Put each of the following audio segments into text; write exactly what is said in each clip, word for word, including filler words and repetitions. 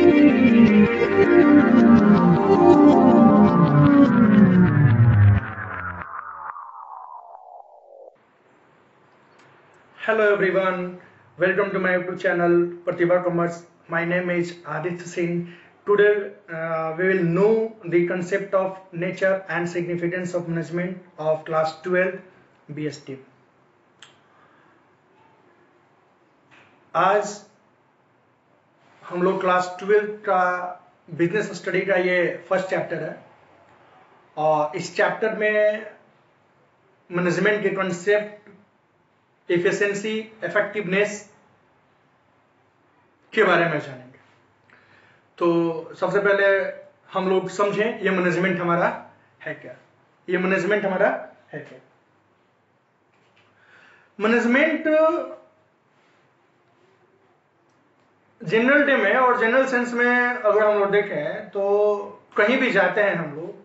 Hello everyone, welcome to my YouTube channel Pratibha Commerce. My name is Aditya Singh. Today uh, we will know the concept of nature and significance of management of class twelve B S T. आज हम लोग class twelve का business study का ये first chapter है और इस chapter में मैनेजमेंट के कॉन्सेप्ट, एफिशिएंसी, इफेक्टिवनेस के बारे में जानेंगे। तो सबसे पहले हम लोग समझें ये मैनेजमेंट हमारा है क्या। ये मैनेजमेंट हमारा है क्या। मैनेजमेंट जनरल डे में और जनरल सेंस में अगर हम लोग देखें तो कहीं भी जाते हैं हम लोग,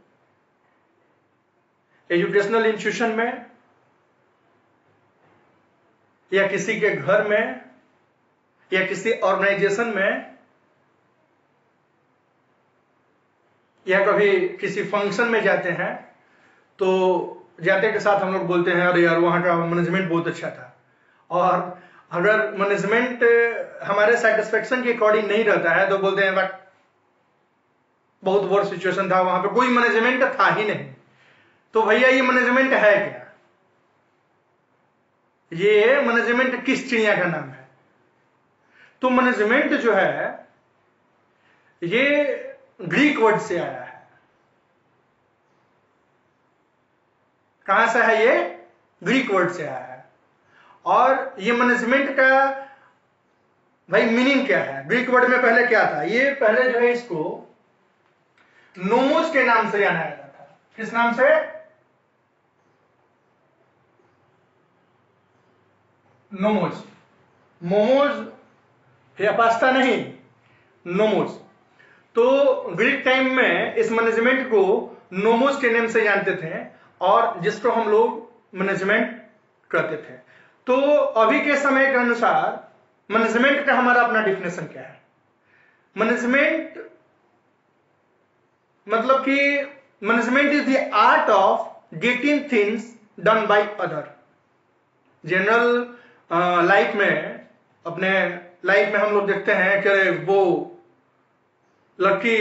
एजुकेशनल इंस्टीट्यूशन में या किसी के घर में या किसी ऑर्गेनाइजेशन में या कभी किसी फंक्शन में जाते हैं तो जाते के साथ हम लोग बोलते हैं अरे यार वहां का मैनेजमेंट बहुत अच्छा था। और अगर मैनेजमेंट हमारे सेटिस्फेक्शन के अकॉर्डिंग नहीं रहता है तो बोलते हैं बट बहुत वर्स्ट सिचुएशन था, वहां पे कोई मैनेजमेंट था ही नहीं। तो भैया ये मैनेजमेंट है क्या? ये मैनेजमेंट किस चिड़िया का नाम है? तो मैनेजमेंट जो है ये ग्रीक वर्ड से आया है। कहां से है? ये ग्रीक वर्ड से आया है। और ये मैनेजमेंट का भाई मीनिंग क्या है? ग्रीक वर्ड में पहले क्या था? ये पहले जो है इसको नोमोस के नाम से जाना जाता था। किस नाम से? नोमोस। मोमोज या पास्ता नहीं, नोमोस। तो ग्रीक टाइम में इस मैनेजमेंट को नोमोस के नाम से जानते थे और जिसको हम लोग मैनेजमेंट कहते थे। तो अभी के समय के अनुसार मैनेजमेंट का हमारा अपना डिफिनेशन क्या है? मैनेजमेंट मतलब कि management is the art of getting things done by other. General life uh, में, अपने लाइफ में हम लोग देखते हैं कि अरे वो लड़की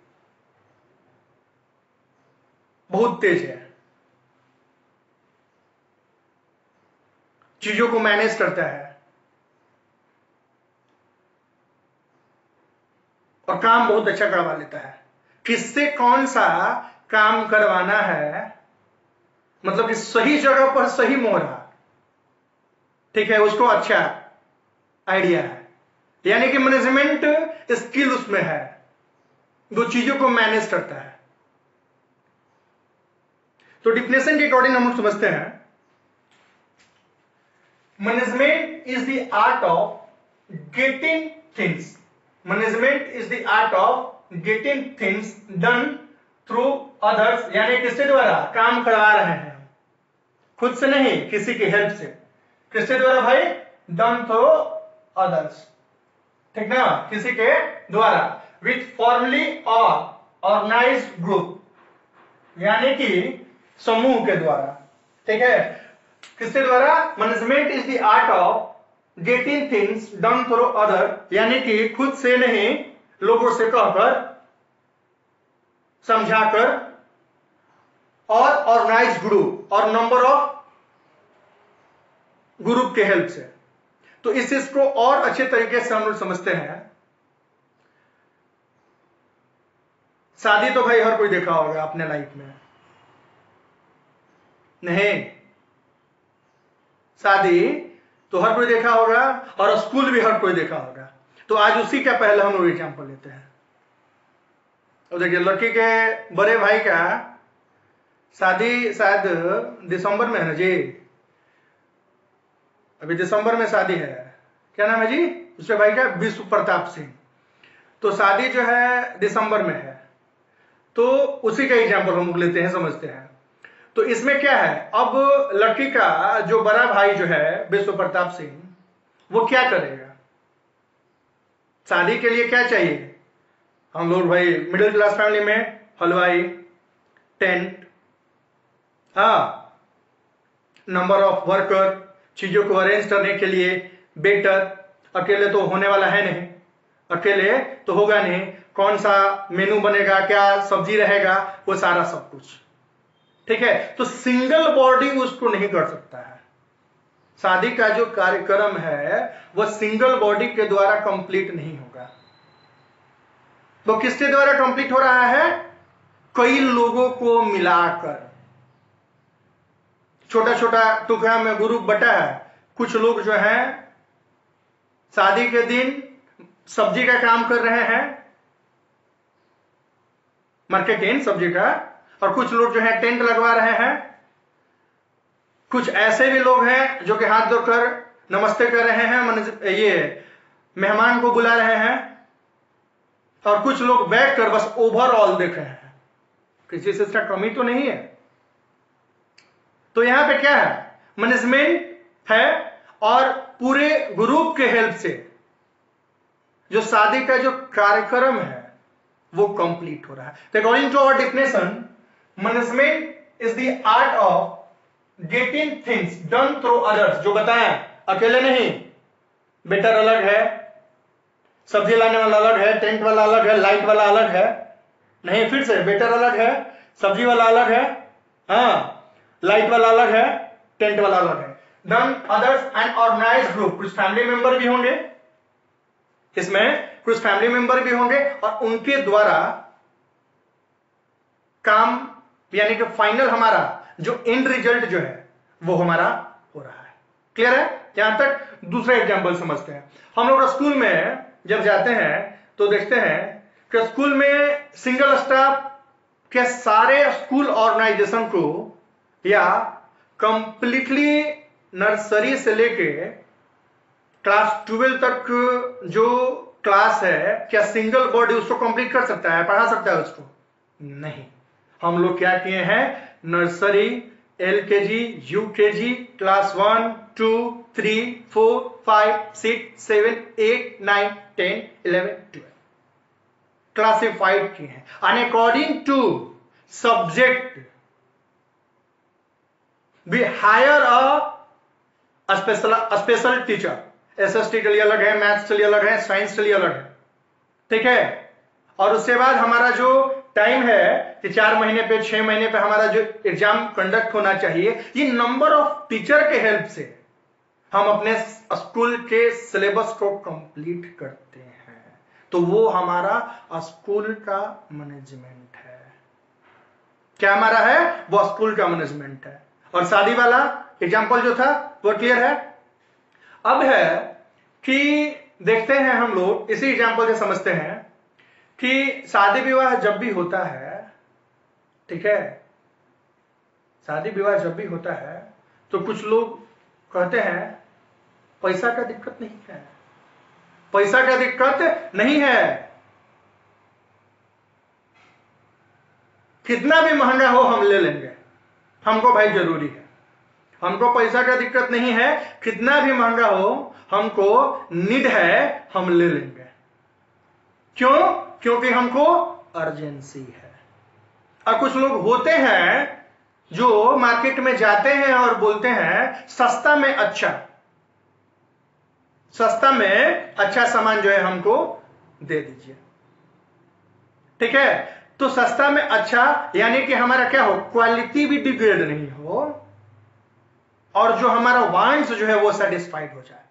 बहुत तेज है, चीजों को मैनेज करता है और काम बहुत अच्छा करवा लेता है। किससे कौन सा काम करवाना है, मतलब कि सही जगह पर सही मोहरा, ठीक है, उसको अच्छा आइडिया है। यानी कि मैनेजमेंट स्किल उसमें है, वो चीजों को मैनेज करता है। तो डिफिनेशन के अकॉर्डिंग हम लोग समझते हैं management is the art of getting things. Management is the art of getting things done through others. यानी किसके द्वारा काम करवा रहे हैं? खुद से नहीं, किसी की हेल्प से। किसके द्वारा भाई? डन थ्रू अदर्स, ठीक ना, किसी के द्वारा। विथ फॉर्मली और ऑर्गेनाइज्ड ग्रुप, यानी कि समूह के द्वारा, ठीक है। किसके द्वारा? Management is the art of getting things done through other, यानी कि खुद से नहीं, लोगों से कहकर, समझाकर और ऑर्गेनाइज्ड ग्रुप और नंबर ऑफ ग्रुप के हेल्प से। तो इस चीज को और अच्छे तरीके से हम लोग समझते हैं। शादी तो भाई हर कोई देखा होगा अपने लाइफ में, नहीं? शादी तो हर कोई देखा होगा और स्कूल भी हर कोई देखा होगा। तो आज उसी का पहले हम लोग एग्जाम्पल लेते हैं। अब देखिए, लड़की के बड़े भाई का शादी शायद दिसंबर में है ना जी, अभी दिसंबर में शादी है। क्या नाम है जी उसके भाई का? विश्व प्रताप सिंह। तो शादी जो है दिसंबर में है, तो उसी का एग्जाम्पल हम लोग लेते हैं, समझते हैं। तो इसमें क्या है, अब लड़की का जो बड़ा भाई जो है विश्व प्रताप सिंह, वो क्या करेगा? शादी के लिए क्या चाहिए? हम लोग भाई मिडिल क्लास फैमिली में हलवाई, टेंट, हाँ, नंबर ऑफ वर्कर, चीजों को अरेंज करने के लिए वेटर, अकेले तो होने वाला है नहीं, अकेले तो होगा नहीं, कौन सा मेनू बनेगा, क्या सब्जी रहेगा, वो सारा सब कुछ, ठीक है। तो सिंगल बॉडी उसको नहीं कर सकता है। शादी का जो कार्यक्रम है वह सिंगल बॉडी के द्वारा कंप्लीट नहीं होगा। तो किसके द्वारा कंप्लीट हो रहा है? कई लोगों को मिलाकर, छोटा छोटा टुकड़ा में ग्रुप बटा है। कुछ लोग जो हैं शादी के दिन सब्जी का काम कर रहे हैं, मार्केटिंग सब्जी का, और कुछ लोग जो है टेंट लगवा रहे हैं। कुछ ऐसे भी लोग हैं जो कि हाथ धोकर नमस्ते कर रहे हैं, ये मेहमान को बुला रहे हैं, और कुछ लोग बैठकर बस ओवरऑल देख रहे हैं, किसी से इसका कमी तो नहीं है। तो यहां पे क्या है? मैनेजमेंट है और पूरे ग्रुप के हेल्प से जो शादी का जो कार्यक्रम है वो कंप्लीट हो रहा है। तो according to our definition, management is the art of getting things done through others. जो बताया, अकेले नहीं, बेटर अलग है, सब्जी लाने वाला अलग है, टेंट वाला अलग है, लाइट वाला अलग है, नहीं, फिर से बेटर अलग है, सब्जी वाला अलग है, हाँ, लाइट वाला अलग है, टेंट वाला अलग है। Done others and organised group, कुछ फैमिली मेंबर भी होंगे इसमें, कुछ फैमिली मेंबर भी होंगे, और उनके द्वारा काम, यानी कि फाइनल हमारा जो एंड रिजल्ट जो है वो हमारा हो रहा है। क्लियर है? यहां तक दूसरा एग्जांपल समझते हैं। हम लोग स्कूल में जब जाते हैं तो देखते हैं कि स्कूल में सिंगल स्टाफ के सारे स्कूल ऑर्गेनाइजेशन को, या कंप्लीटली नर्सरी से लेके क्लास ट्वेल्व तक जो क्लास है, क्या सिंगल बॉडी उसको कंप्लीट कर सकता है, पढ़ा सकता है उसको? नहीं। हम लोग क्या किए हैं? Nursery, LKG, UKG, class one, two, three, four, five, six, seven, eight, nine, ten, eleven, twelve classified किए हैं। And according to subject we hire a special special teacher. SST के लिए अलग है, मैथ्स के लिए अलग है, साइंस के लिए अलग है, ठीक है। और उसके बाद हमारा जो टाइम है कि चार महीने पे, छह महीने पे हमारा जो एग्जाम कंडक्ट होना चाहिए, ये नंबर ऑफ टीचर के हेल्प से हम अपने स्कूल के सिलेबस को कंप्लीट करते हैं। तो वो हमारा स्कूल का मैनेजमेंट है। क्या हमारा है? वो स्कूल का मैनेजमेंट है। और शादी वाला एग्जांपल जो था वो क्लियर है। अब है कि देखते हैं हम लोग इसी एग्जांपल से समझते हैं कि शादी विवाह जब भी होता है, ठीक है, शादी विवाह जब भी होता है तो कुछ लोग कहते हैं पैसा का दिक्कत नहीं है, पैसा का दिक्कत नहीं है, कितना भी महंगा हो हम ले लेंगे, हमको भाई जरूरी है, हमको पैसा का दिक्कत नहीं है, कितना भी महंगा हो हमको नीड है, हम ले लेंगे। क्यों? क्योंकि हमको अर्जेंसी है। और कुछ लोग होते हैं जो मार्केट में जाते हैं और बोलते हैं सस्ता में अच्छा, सस्ता में अच्छा सामान जो है हमको दे दीजिए, ठीक है। तो सस्ता में अच्छा यानी कि हमारा क्या हो, क्वालिटी भी डिग्रेड नहीं हो और जो हमारा वांट्स जो है वो सेटिस्फाइड हो जाए।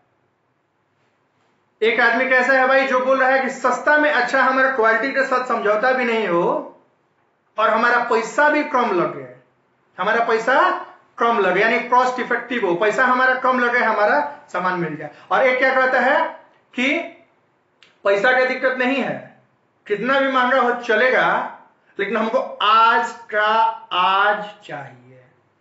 एक आदमी कैसा है भाई जो बोल रहा है कि सस्ता में अच्छा, हमारा क्वालिटी के साथ समझौता भी नहीं हो और हमारा पैसा भी कम लगे, हमारा पैसा कम लगे यानी कॉस्ट इफेक्टिव हो, पैसा हमारा कम लगे, हमारा सामान मिल जाए। और एक क्या कहता है कि पैसा का दिक्कत नहीं है, कितना भी महंगा हो चलेगा, लेकिन हमको आज का आज चाहिए,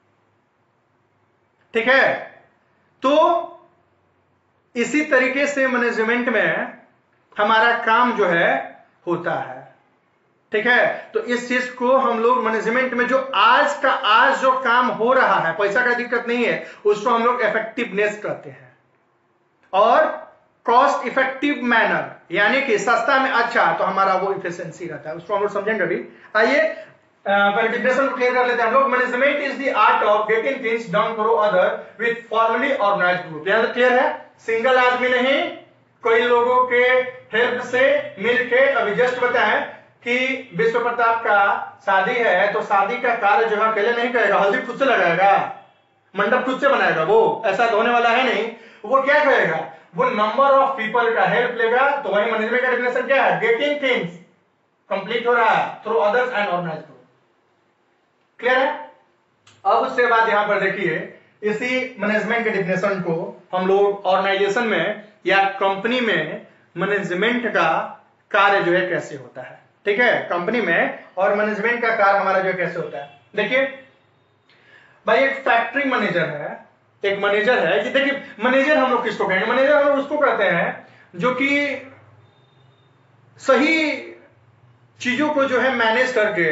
ठीक है। तो इसी तरीके से मैनेजमेंट में हमारा काम जो है होता है, ठीक है। तो इस चीज को हम लोग मैनेजमेंट में जो आज का आज जो काम हो रहा है, पैसा का दिक्कत नहीं है, उसको हम लोग इफेक्टिवनेस कहते हैं। और कॉस्ट इफेक्टिव मैनर, यानी कि सस्ता में अच्छा, तो हमारा वो इफिशिएंसी रहता है। उसको हम लोग समझेंगे अभी। आइए पहले डिफिनेशन को क्लियर कर लेते हैं हम लोग। Management is the art of getting things done through other with formally organised group. यहां तक क्लियर है? सिंगल आदमी नहीं, कई लोगों के हेल्प से मिलके। अभी जस्ट बताएं कि विश्व प्रताप का शादी है, तो शादी का कार्य जो है अकेले नहीं करेगा, हल्दी खुद से लगाएगा, मंडप खुद से बनाएगा, वो ऐसा तो होने वाला है नहीं। वो क्या करेगा? वो नंबर ऑफ पीपल का हेल्प लेगा। तो वही मैनेजमेंट का डेफिनेशन क्या है? गेटिंग थिंग्स कंप्लीट हो रहा है through others and organised group. Clear है? अब उसके बाद यहां पर देखिए, इसी मैनेजमेंट के डेफिनेशन को हम लोग ऑर्गेनाइजेशन में या कंपनी में मैनेजमेंट का कार्य जो है कैसे होता है। ठीक है, कंपनी में और मैनेजमेंट का कार्य हमारा जो है कैसे होता है। देखिए भाई, एक फैक्ट्री मैनेजर है, एक मैनेजर है कि देखिए, मैनेजर हम लोग किसको कहेंगे? मैनेजर हम लोग उसको कहते हैं जो कि सही चीजों को जो है मैनेज करके,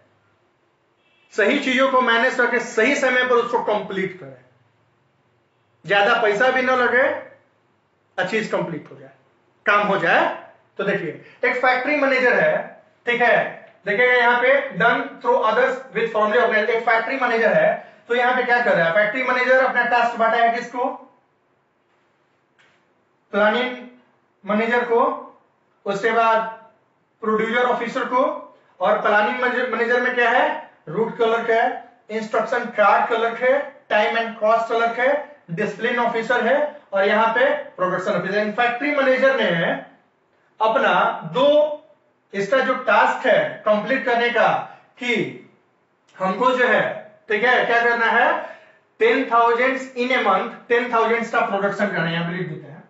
सही चीजों को मैनेज करके सही समय पर उसको कंप्लीट करे, ज्यादा पैसा भी ना लगे, अच्छी चीज कंप्लीट हो जाए, काम हो जाए। तो देखिए, एक फैक्ट्री मैनेजर है, ठीक है, देखिएगा यहां पे done through others with formally organised. एक फैक्ट्री मैनेजर है, तो यहां पे क्या कर रहा है? फैक्ट्री मैनेजर अपना टास्क बांटा है किसको? प्लानिंग मैनेजर को, उसके बाद प्रोड्यूसर ऑफिसर को, और प्लानिंग मैनेजर में क्या है? रूट क्लर्क है, इंस्ट्रक्शन कार्ड क्लर्क है, टाइम एंड कॉस्ट क्लर्क है, डिसिप्लिन ऑफिसर है, और यहां पे प्रोडक्शन ऑफिसर। फैक्ट्री मैनेजर ने अपना दो इसका जो टास्क है कंप्लीट करने का, कि हमको जो है, ठीक है, क्या करना है? Ten thousand in a month, ten thousand का प्रोडक्शन करना है। यहां पे लिख देते हैं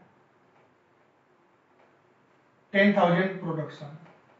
ten thousand production,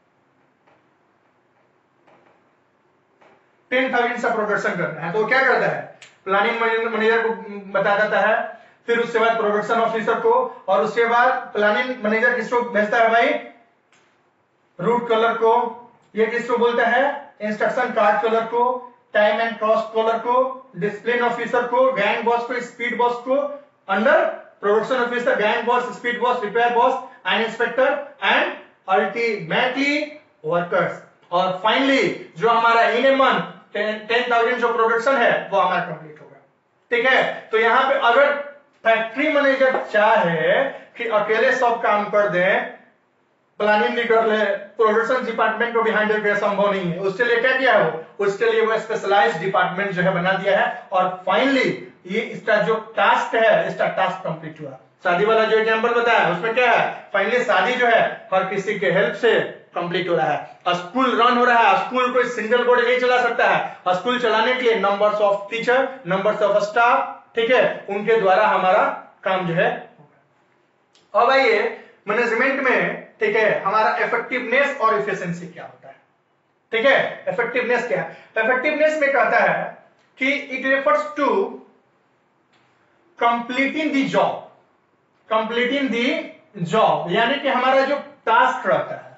ten thousand का प्रोडक्शन करना है। तो क्या करता है? प्लानिंग मैनेजर को बता देता है, फिर उसके बाद प्रोडक्शन ऑफिसर को, और उसके बाद प्लानिंग मैनेजर किसको भेजता है भाई? रूट कलर को। ये किसको बोलता है? इंस्ट्रक्शन कार्ड कलर को, टाइम एंड कॉस्ट कलर को, डिसिप्लिन ऑफिसर को, गैंग बॉस को, स्पीड बॉस को, under production officer gang boss, speed boss, repair boss and inspector and ultimately workers. और फाइनली जो हमारा in a month ten thousand जो production है वो हमारा कंप्लीट होगा। ठीक है, तो यहां पे अगर फैक्ट्री मैनेजर चाहे कि अकेले सब काम कर दे, प्लानिंग भी कर ले, प्रोडक्शन डिपार्टमेंट को भी हैंडल करना संभव नहीं है, उसके लिए क्या किया है? वो उसके लिए वो स्पेशलाइज्ड डिपार्टमेंट जो है बना दिया है, और फाइनली ये इसका जो टास्क है, इसका टास्क कंप्लीट हुआ। शादी वाला जो एग्जांपल बताया उसमें क्या है? फाइनली शादी जो है हर किसी के हेल्प से कंप्लीट हो रहा है। स्कूल रन हो रहा है, स्कूल कोई सिंगल बॉडी नहीं चला सकता है, स्कूल चलाने के लिए numbers of teacher, numbers of staff, ठीक है, उनके द्वारा हमारा काम जो है। अब आइए मैनेजमेंट में, ठीक है, हमारा इफेक्टिवनेस और इफिशिएंसी क्या होता है। ठीक है, इफेक्टिवनेस क्या है? इफेक्टिवनेस में कहता है कि it refers to completing the job, completing the job, यानी कि हमारा जो टास्क रहता है,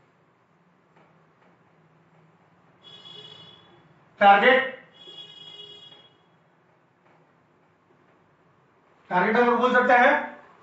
टारगेट, टारगेट हम लोग बोल सकते हैं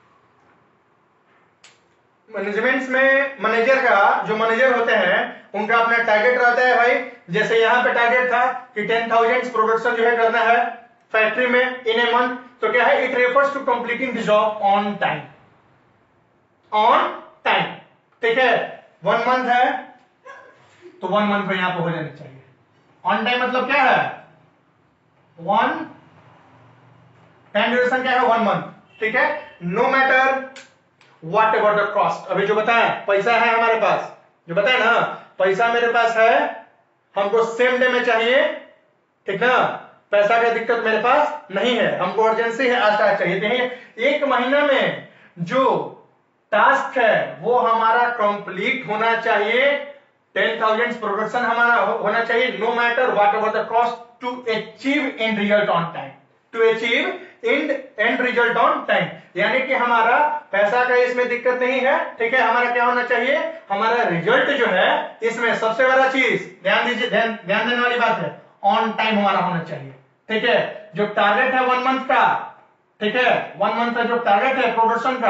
मैनेजमेंट में। मैनेजर का जो मैनेजर होते हैं उनका अपना टारगेट रहता है भाई। जैसे यहां पे टारगेट था कि टेन थाउजेंड प्रोडक्शन जो है करना है फैक्ट्री में इन ए मंथ, तो क्या है? It refers to completing the job on time, on time. ठीक है, वन मंथ है तो वन मंथ में यहां पर हो जाना चाहिए। ऑन टाइम मतलब क्या है? वन टाइम ड्यूरेशन क्या है? One month. ठीक है, no matter whatever the cost. अभी जो बताया, पैसा है हमारे पास, जो बताया ना, पैसा मेरे पास है, हमको सेम डे में चाहिए, ठीक ना, पैसा का दिक्कत मेरे पास नहीं है, हमको अर्जेंसी है, आज तक चाहिए। देखिए, एक महीना में जो टास्क है वो हमारा कंप्लीट होना चाहिए, टेन थाउजेंड प्रोडक्शन हमारा होना चाहिए, no matter whatever the cost, to achieve in result on time, to achieve in end result on time. यानी कि हमारा पैसा का इसमें दिक्कत नहीं है, ठीक है, हमारा क्या होना चाहिए? हमारा रिजल्ट जो है इसमें सबसे बड़ा चीज, ध्यान दीजिए, ध्यान ध्यान देने वाली बात है, ऑन टाइम हमारा होना चाहिए। ठीक है, जो टारगेट है वन मंथ का, ठीक है, वन मंथ का जो टारगेट है प्रोडक्शन का,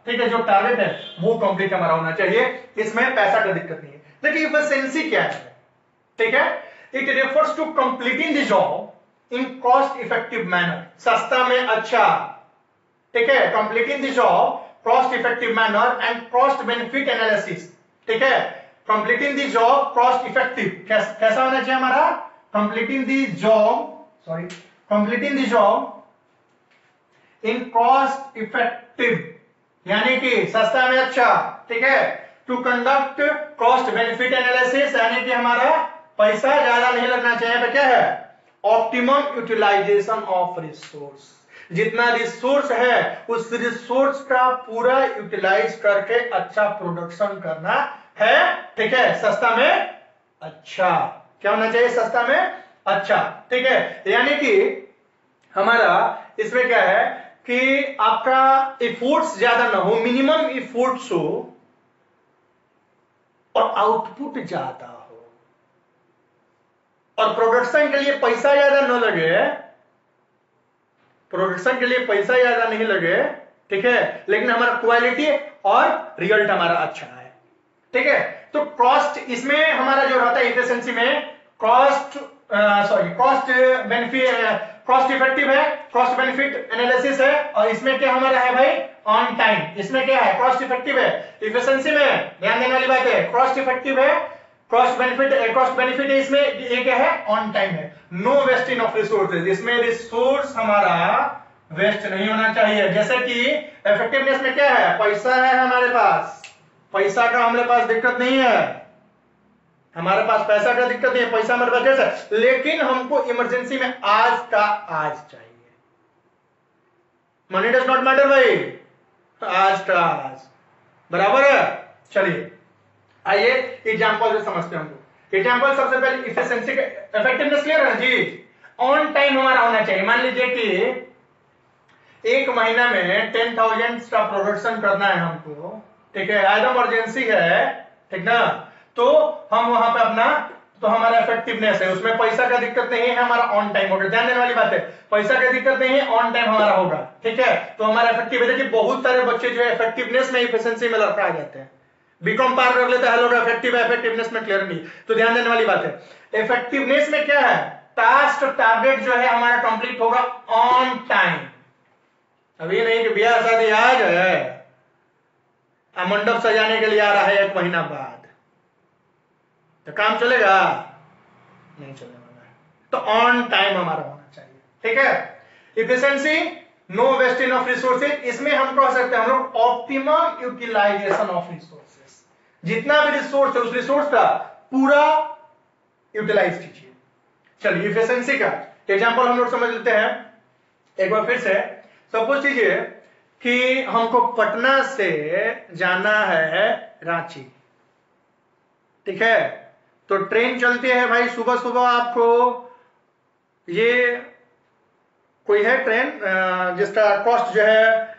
ठीक है, जो टारगेट है वो कंप्लीट हमारा होना चाहिए, इसमें पैसा का दिक्कत नहीं है। देखिए इफिशिएंसी क्या है, ठीक है, it refers to completing the job in cost effective manner, सस्ता में अच्छा, ठीक है, completing the job cost effective manner and cost benefit analysis, ठीक है, completing the job cost effective कैसा होना चाहिए हमारा, completing the job sorry completing the job in cost effective यानी कि सस्ता में अच्छा, ठीक है, to conduct cost benefit analysis यानी कि हमारा पैसा ज्यादा नहीं लगना चाहिए, तो क्या है, ऑप्टिमम यूटिलाइजेशन ऑफ रिसोर्स, जितना रिसोर्स है उस रिसोर्स का पूरा यूटिलाइज करके अच्छा प्रोडक्शन करना है, ठीक है, सस्ता में अच्छा, क्या होना चाहिए, सस्ता में अच्छा, ठीक है, यानी कि हमारा इसमें क्या है कि आपका एफर्ट्स ज्यादा ना हो, मिनिमम एफर्ट्स हो और आउटपुट ज्यादा हो, और प्रोडक्शन के लिए पैसा ज्यादा न लगे, प्रोडक्शन के लिए पैसा ज्यादा नहीं लगे, ठीक है, लेकिन हमारा क्वालिटी और रिजल्ट हमारा अच्छा है, ठीक है। तो कॉस्ट इसमें हमारा जो रहता है एफिशिएंसी में, cost sorry cost benefit cost effective है, कॉस्ट बेनिफिट एनालिसिस है, और इसमें क्या हमारा है भाई, ऑन टाइम, इसमें क्या है, कॉस्ट इफेक्टिव है, इफिशिएंसी में ध्यान देने वाली बात है, कॉस्ट इफेक्टिव है, कॉस्ट बेनिफिट कॉस्ट बेनिफिट है, इसमें ये क्या है, ऑन टाइम है, नो वेस्टिंग ऑफ रिसोर्सेज, इसमें रिसोर्स हमारा वेस्ट नहीं होना चाहिए, जैसे कि इफेक्टिवनेस में क्या है, पैसा है हमारे पास, पैसा का हमारे पास दिक्कत नहीं है, हमारे पास पैसा का दिक्कत नहीं है, पैसा हमारे पास है, लेकिन हमको इमरजेंसी में आज का आज चाहिए, मनी डज नॉट मैटर भाई, आज का आज बराबर है। चलिए आइए एग्जांपल से समझते हैं हम लोग। एग्जांपल सबसे पहले इफिशिएंसी का, इफेक्टिवनेस क्लियर है जी, ऑन टाइम हमारा होना चाहिए। मान लीजिए कि एक महीना में टेन थाउजेंड का प्रोडक्शन करना है हमको, ठीक है, आज इमरजेंसी है, ठीक ना, तो हम वहां पे अपना, तो हमारा इफेक्टिवनेस है, उसमें पैसा का दिक्कत नहीं है, हमारा ऑन टाइम होगा, ध्यान देने वाली बात है, पैसा का दिक्कत नहीं है, ऑन टाइम हमारा होगा, ठीक है, तो हमारा इफेक्टिव है। देखिए बहुत सारे बच्चे जो है इफेक्टिवनेस में इफिशिएंसी में लड़का आ जाते हैं, बीकॉम पार कर लेता है लोग, इफेक्टिव है, इफेक्टिवनेस में क्लियर नहीं, तो ध्यान देने वाली बात है, इफेक्टिवनेस में क्या है, टास्क टारगेट जो है हमारा कंप्लीट होगा ऑन टाइम, अभी नहीं कि ब्याह शादी आज है, मंडप सजाने के लिए आ रहा है एक महीना बाद, तो काम चलेगा, नहीं चलने वाला है, तो ऑन टाइम हमारा होना चाहिए, ठीक है। Efficiency, no wasting of resources, इसमें हम कह सकते हैं हम लोग ऑप्टिमम यूटिलाइजेशन ऑफ रिसोर्सेज, जितना भी रिसोर्स है उस रिसोर्स का पूरा यूटिलाइज कीजिए। चलिए इफिशिएंसी का एग्जांपल हम लोग समझ लेते हैं एक बार फिर से। सपोज कीजिए कि हमको पटना से जाना है रांची, ठीक है, तो ट्रेन चलती है भाई सुबह सुबह, आपको ये कोई है ट्रेन जिसका कॉस्ट जो है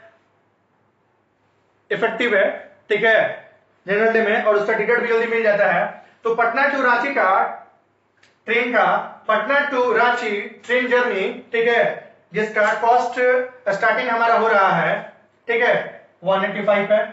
इफेक्टिव है, ठीक है, जनरल डे में, और उसका टिकट भी जल्दी मिल जाता है, तो पटना टू रांची का ट्रेन का, Patna to Ranchi train journey, ठीक है, जिसका कॉस्ट स्टार्टिंग हमारा हो रहा है, ठीक है, वन एटी फाइव है,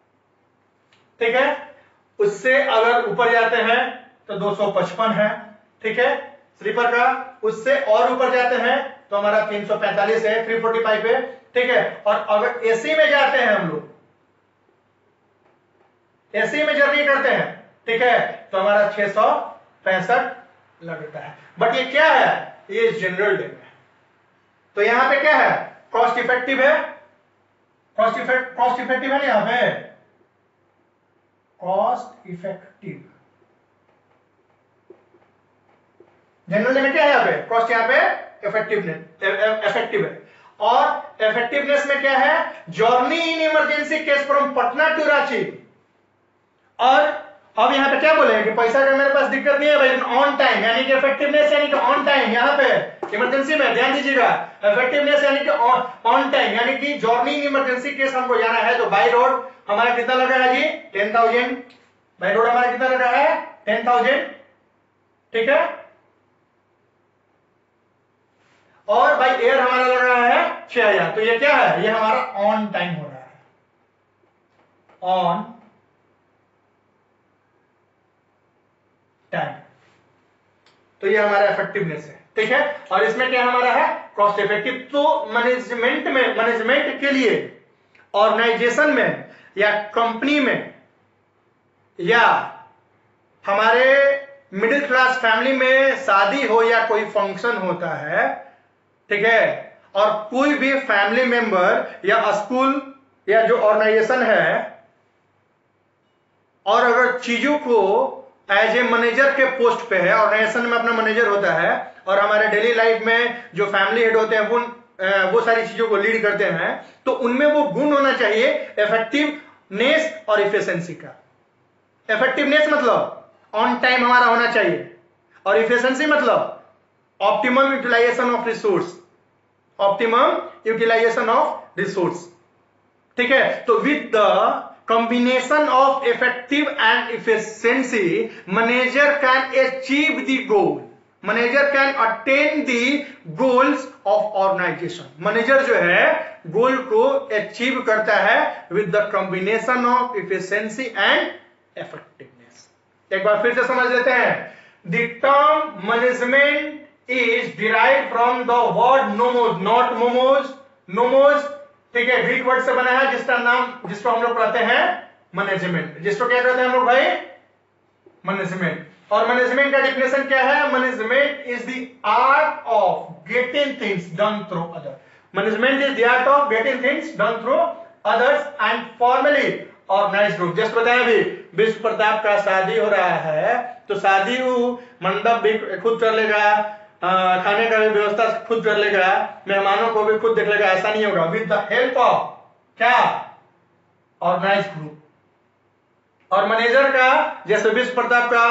ठीक है, उससे अगर ऊपर जाते हैं तो दो सौ पचपन है, ठीक है, स्लीपर का, उससे और ऊपर जाते हैं तो हमारा तीन सौ पैंतालीस है, तीन सौ पैंतालीस है, ठीक है, और अगर एसी में जाते हैं हम लोग, एसी में जर्नी करते हैं, ठीक है, तो हमारा छह सौ पैंसठ लगता है। बट ये क्या है, ये जनरल डे में, तो यहां पे क्या है, कॉस्ट इफेक्टिव है, कॉस्ट इफेक्ट कॉस्ट इफेक्टिव है ना, यहां पे कॉस्ट इफेक्टिव, जनरल डे में क्या है, यहां पे कॉस्ट, यहां पे इफेक्टिवनेस इफेक्टिव है, और इफेक्टिवनेस में क्या है, journey in emergency case from Patna to Ranchi, और अब यहां पे क्या बोले कि पैसा का मेरे पास दिक्कत नहीं है भाई, ऑन टाइम, यानी कि इफेक्टिवनेस यानी कि ऑन टाइम, यहां पे इमरजेंसी में ध्यान दीजिएगा, इफेक्टिवनेस यानी कि ऑन टाइम, यानी कि जर्नी इन इमरजेंसी केस हमको जाना है, तो बाय रोड हमारा कितना लगा है जी, टेन थाउजेंड, बाय रोड हमारा कितना लगा है, टेन थाउजेंड, ठीक है, और बाय एयर हमारा लग रहा है छह हजार, तो ये क्या है, ये हमारा ऑन टाइम हो रहा है, ऑन टाइम। तो ये हमारा इफेक्टिवनेस है, ठीक है। और इसमें क्या हमारा है, कॉस्ट इफेक्टिव। तो मैनेजमेंट में, मैनेजमेंट के लिए ऑर्गेनाइजेशन में या कंपनी में या हमारे मिडिल क्लास फैमिली में शादी हो या कोई फंक्शन होता है, ठीक है, और कोई भी फैमिली मेंबर या स्कूल या जो ऑर्गेनाइजेशन है, और अगर चीजों को एज ए मैनेजर के पोस्ट पे है, ऑर्गेनाइजेशन में अपना मैनेजर होता है और हमारे डेली लाइफ में जो फैमिली हेड होते हैं वो वो सारी चीजों को लीड करते हैं, तो उनमें वो गुण होना चाहिए इफेक्टिवनेस और इफिशिएंसी का। इफेक्टिवनेस मतलब ऑन टाइम हमारा होना चाहिए, और इफिशिएंसी मतलब optimum utilisation of resource, optimum utilisation of resource, ठीक है। तो with the combination of effective and efficiency, manager can achieve the goal, manager can attain the goals of organization। manager जो है गोल को अचीव करता है with the combination of efficiency and effectiveness। एक बार फिर से समझ लेते हैं। the term management is derived from the word nomos, not momos, nomos, ठीक है, ग्रीक वर्ड से बना है जिसका नाम, जिसको हम लोग कहते हैं मैनेजमेंट। जिसको क्या कहते हैं हम लोग भाई, मैनेजमेंट। और मैनेजमेंट का डेफिनेशन क्या है, management is the art of getting things done through other. Management is the art of getting things done through others and formally organised group. जैसे बताया अभी विश्व प्रताप का शादी हो रहा है, तो शादी मंडप भी खुद कर लेगा, आ, खाने का भी व्यवस्था खुद कर लेगा, मेहमानों को भी खुद देख लेगा, ऐसा नहीं होगा। विद द हेल्प ऑफ क्या, ऑर्गेनाइज ग्रुप। और मैनेजर का, जैसे विश्व प्रताप का,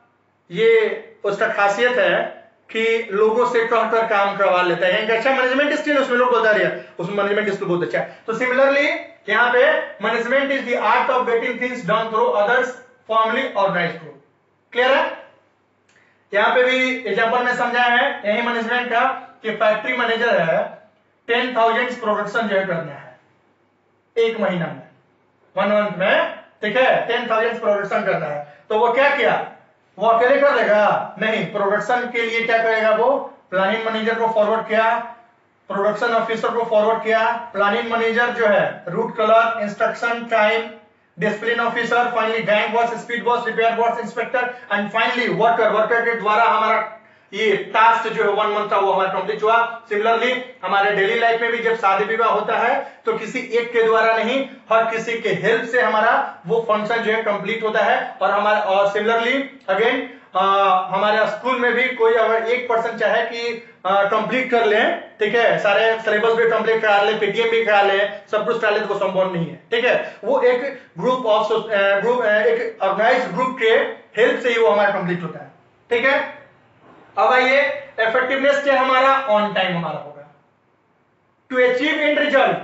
ये उसका खासियत है कि लोगों से कहकर काम करवा लेता है, यानी अच्छा मैनेजमेंट स्किल उसमें लोग बता रहे हैं, उसमें मैनेजमेंट स्किल बहुत अच्छा है। तो सिमिलरली यहाँ पे management is the art of getting things done through others formally organise group. Clear है। यहां पे भी एग्जांपल में समझाया है यही मैनेजमेंट का कि फैक्ट्री मैनेजर है, टेन थाउजेंड प्रोडक्शन जो है करना है एक महीना में, वन मंथ में, ठीक है, टेन थाउजेंड प्रोडक्शन करना है। तो वो क्या किया, वो अकेले कर लेगा नहीं, प्रोडक्शन के लिए क्या करेगा, वो प्लानिंग मैनेजर को फॉरवर्ड किया, प्रोडक्शन ऑफिसर को फॉरवर्ड किया, प्लानिंग मैनेजर जो है route colour, instruction, time, discipline officer, finally gang boss, speed boss, repair boss, inspector and finally worker. Worker के द्वारा हमारा ये टास्क जो है वन मंथ का वो हमारा कंप्लीट हुआ। सिमिलरली हमारे डेली लाइफ में भी जब शादी विवाह होता है तो किसी एक के द्वारा नहीं, हर किसी के हेल्प से हमारा वो फंक्शन जो है कंप्लीट होता है। और हमारा और सिमिलरली अगेन हमारे स्कूल में भी कोई अगर एक पर्सन चाहे कि कंप्लीट कर ले, ठीक है, सारे सिलेबस भी कंप्लीट करा ले, पीटीएम भी करा ले, सब कुछ करा ले, तो संभव नहीं है, ठीक है। वो एक ग्रुप ऑफ ग्रुप एक ऑर्गेनाइज्ड ग्रुप के हेल्प से ही वो हमारा कंप्लीट होता है, ठीक है। अब आइए इफेक्टिवनेस क्या हमारा, ऑन टाइम हमारा होगा। To achieve in result,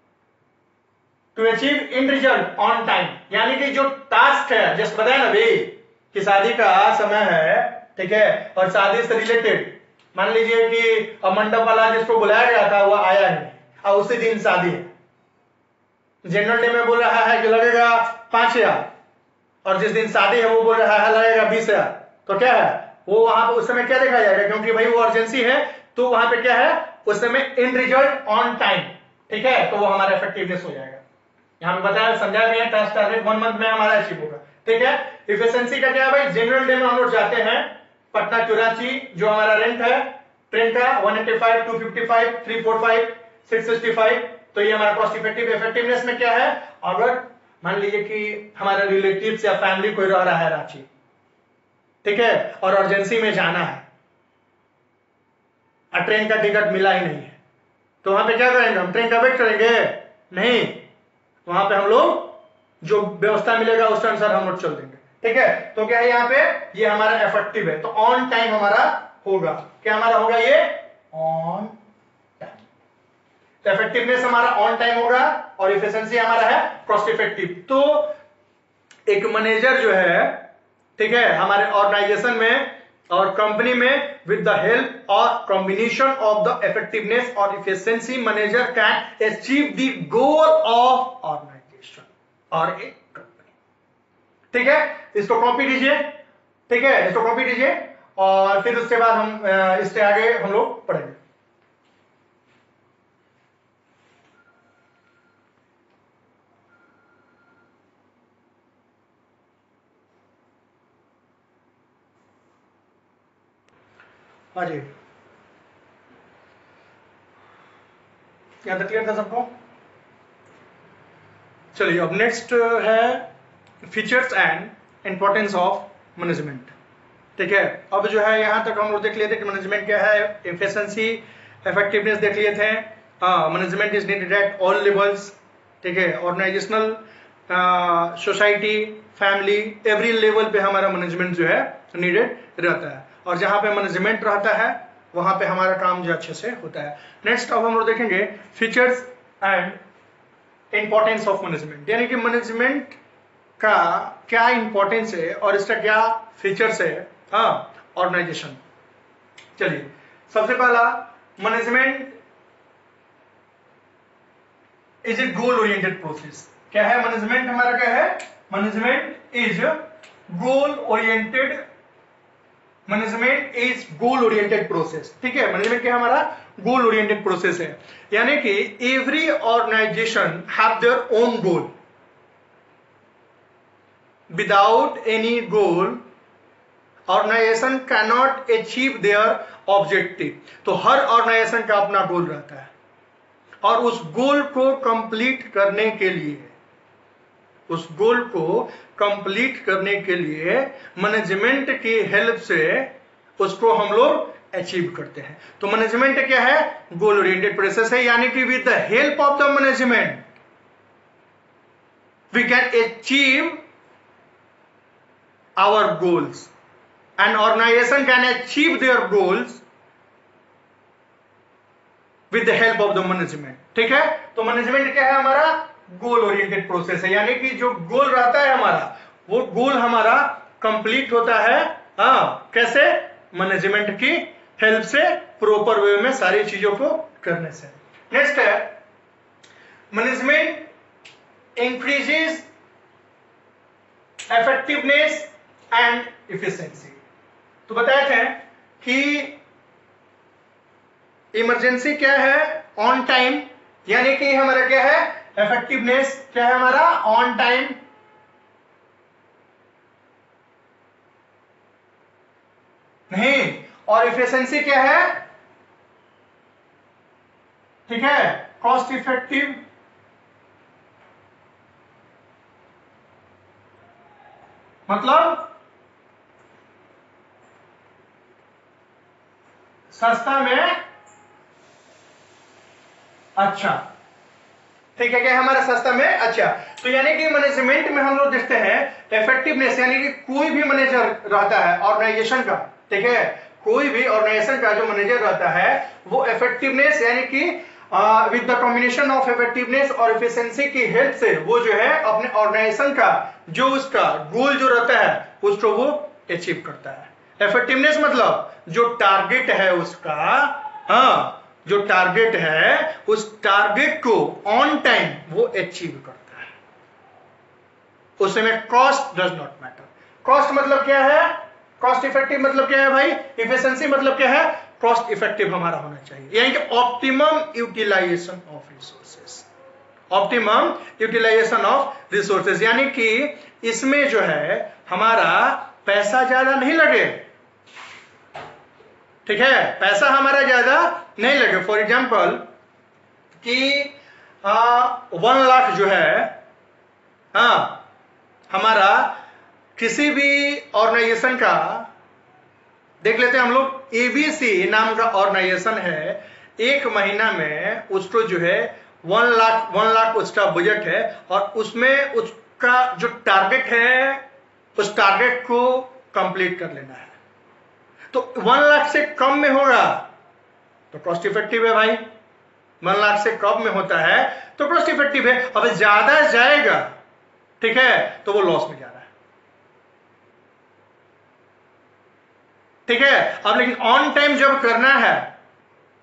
to achieve in result on time, यानी कि जो टास्क है, जैसे बताया ना भाई कि शादी का समय है, ठीक है, और शादी से रिलेटेड मान लीजिए कि मंडप वाला जिसको बुलाया गया था वो आया नहीं, और उसी दिन शादी है, जनरल डे में बोल रहा है कि लगेगा पांच हजार और जिस दिन शादी है वो बोल रहा है लगेगा बीस हजार, तो क्या है वो वहां पर उस समय क्या देखा जाएगा, क्योंकि भाई वो अर्जेंसी है, तो वहां पे क्या है उस समय इन रिजल्ट ऑन टाइम, ठीक है, तो वो हमारा इफेक्टिवनेस हो जाएगा। यहाँ पे बताया समझाया भी है, टास्क टारगेट वन मंथ में हमारा अचीव होगा, ठीक है। इफिशिएंसी का क्या है भाई, जनरल डे में हम लोग जाते हैं पटना चौरासी, जो हमारा रेंट है ट्रेन का one eighty five, two fifty five, three forty five, six sixty five, तो ये हमारा कॉस्ट इफेक्टिव। इफेक्टिवनेस में क्या है, अगर मान लीजिए कि हमारे रिलेटिव्स या फैमिली कोई रह रहा है रांची, ठीक है, और अर्जेंसी में जाना है और ट्रेन का टिकट मिला ही नहीं है, तो वहां पे क्या करेंगे, हम ट्रेन का वेट करेंगे नहीं, वहां पे हम लोग जो व्यवस्था मिलेगा उस अनुसार हम लोग चल देंगे, ठीक है। तो क्या है यहाँ पे, ये हमारा इफेक्टिव है, तो ऑन टाइम हमारा होगा, क्या हमारा होगा ये ऑन टाइम। तो इफेक्टिवनेस हमारा ऑन टाइम होगा और इफिशिएंसी हमारा है कॉस्ट इफेक्टिव। तो एक मैनेजर जो है, ठीक है, हमारे ऑर्गेनाइजेशन में और कंपनी में विद द हेल्प और कॉम्बिनेशन ऑफ द इफेक्टिवनेस और efficiency manager can achieve the goal of organisation. और एक कंपनी। ठीक है, इसको कॉपी कीजिए। ठीक है, इसको कॉपी कीजिए और फिर उसके बाद हम इससे आगे हम लोग पढ़ेंगे। हाँ जी, यहां तक क्लियर था सबको? चलिए, अब नेक्स्ट है features and importance of management. ठीक है, अब जो है यहां तक हम लोग देख लिए थे कि मैनेजमेंट क्या है, एफिशिएंसी, इफेक्टिवनेस देख लिए थे। हाँ, management is needed at all levels. ठीक है, organisational, society, family, every level पे हमारा मैनेजमेंट जो है नीडेड रहता है, और जहां पे मैनेजमेंट रहता है वहां पे हमारा काम जो अच्छे से होता है। नेक्स्ट अब हम लोग देखेंगे features and importance of management, यानी कि मैनेजमेंट का क्या इंपॉर्टेंस है और इसका क्या फीचर्स है हाँ ऑर्गेनाइजेशन। चलिए, सबसे पहला, management is a goal oriented process. क्या है मैनेजमेंट? हमारा क्या है? Management is goal oriented, management is goal oriented process. ठीक है, मैनेजमेंट क्या है? हमारा गोल ओरिएंटेड प्रोसेस है, यानी कि every organisation have their own goal. Without any goal organisation can not achieve their objective. तो हर ऑर्गेनाइजेशन का अपना गोल रहता है, और उस गोल को कंप्लीट करने के लिए उस गोल को कंप्लीट करने के लिए मैनेजमेंट की हेल्प से उसको हम लोग अचीव करते हैं। तो मैनेजमेंट क्या है? गोल ओरिएंटेड प्रोसेस है, यानी कि with the help of the management we can achieve our goals and organisation can achieve their goals with the help of the management. ठीक है, तो मैनेजमेंट क्या है? हमारा गोल ओरिएंटेड प्रोसेस है, यानी कि जो गोल रहता है हमारा, वो गोल हमारा कंप्लीट होता है हाँ कैसे? मैनेजमेंट की हेल्प से, प्रॉपर वे में सारी चीजों को करने से। नेक्स्ट है, management increases effectiveness and efficiency. तो बताए थे कि इमरजेंसी क्या है? ऑन टाइम, यानी कि हमारा क्या है? इफेक्टिवनेस क्या है? हमारा ऑन टाइम। नहीं, और इफिशिएंसी क्या है? ठीक है, कॉस्ट इफेक्टिव। मतलब सस्ता में अच्छा। ठीक है, क्या हमारा सस्ता में अच्छा। तो यानी कि मैनेजमेंट में हम लोग देखते हैं इफेक्टिवनेस, यानी कि कोई भी मैनेजर रहता है ऑर्गेनाइजेशन का, ठीक है, कोई भी ऑर्गेनाइजेशन का जो मैनेजर रहता है वो इफेक्टिवनेस, यानी कि with the combination of effectiveness और एफिशिएंसी की हेल्प से वो जो है अपने ऑर्गेनाइजेशन का जो उसका गोल जो रहता है उसको वो अचीव करता है। इफेक्टिवनेस मतलब जो टारगेट है उसका, हाँ जो टारगेट है उस टारगेट को ऑन टाइम वो अचीव करता है। उसमें cost does not matter. Cost मतलब क्या है? कॉस्ट इफेक्टिव मतलब क्या है भाई? इफिशिएंसी मतलब क्या है? कॉस्ट इफेक्टिव हमारा होना चाहिए, यानी कि optimum utilisation of resources. Optimum utilisation of resources, यानी कि इसमें जो है हमारा पैसा ज्यादा नहीं लगे। ठीक है, पैसा हमारा ज्यादा नहीं लगे। फॉर एग्जाम्पल कि वन लाख जो है हाँ हमारा किसी भी ऑर्गेनाइजेशन का देख लेते हैं हम लोग। एबीसी नाम का ऑर्गेनाइजेशन है, एक महीना में उसको जो है वन लाख वन लाख उसका बजट है, और उसमें उसका जो टारगेट है उस टारगेट को कंप्लीट कर लेना है। तो वन लाख से कम में होगा तो कॉस्ट इफेक्टिव है भाई। वन लाख से कम में होता है तो कॉस्ट इफेक्टिव है। अब ज्यादा जाएगा, ठीक है, तो वो लॉस में जा रहा है। ठीक है, अब लेकिन ऑन टाइम जब करना है,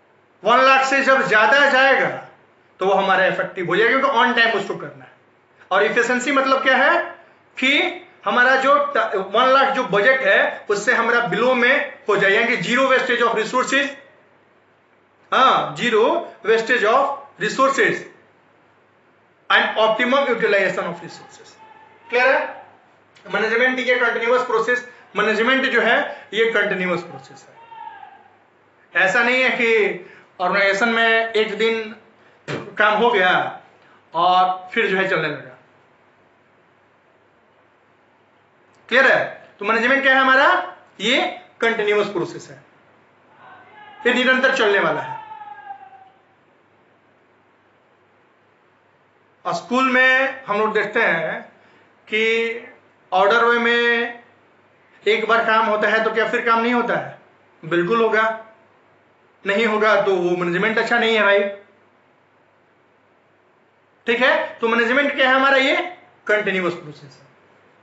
वन लाख से जब ज्यादा जाएगा तो वो हमारा इफेक्टिव हो जाएगा, क्योंकि ऑन टाइम उसको करना है। और इफिशिएंसी मतलब क्या है कि हमारा जो वन लाख जो बजट है उससे हमारा बिलो में हो जाए, यानी जीरो वेस्टेज ऑफ रिसोर्सेज, हाँ zero wastage of resources and optimum utilisation of resources. Clear है? मैनेजमेंट ये कंटिन्यूअस प्रोसेस, मैनेजमेंट जो है ये कंटिन्यूअस प्रोसेस है। ऐसा नहीं है कि ऑर्गेनाइजेशन में एक दिन काम हो गया और फिर जो है चलने लगा। क्लियर है? तो मैनेजमेंट क्या है हमारा? ये कंटिन्यूअस प्रोसेस है, ये निरंतर चलने वाला है। और स्कूल में हम लोग देखते हैं कि ऑर्डर वे में एक बार काम होता है तो क्या फिर काम नहीं होता है? बिल्कुल होगा, नहीं होगा तो वो मैनेजमेंट अच्छा नहीं है भाई। ठीक है? तो मैनेजमेंट क्या है हमारा? ये कंटिन्यूअस प्रोसेस है।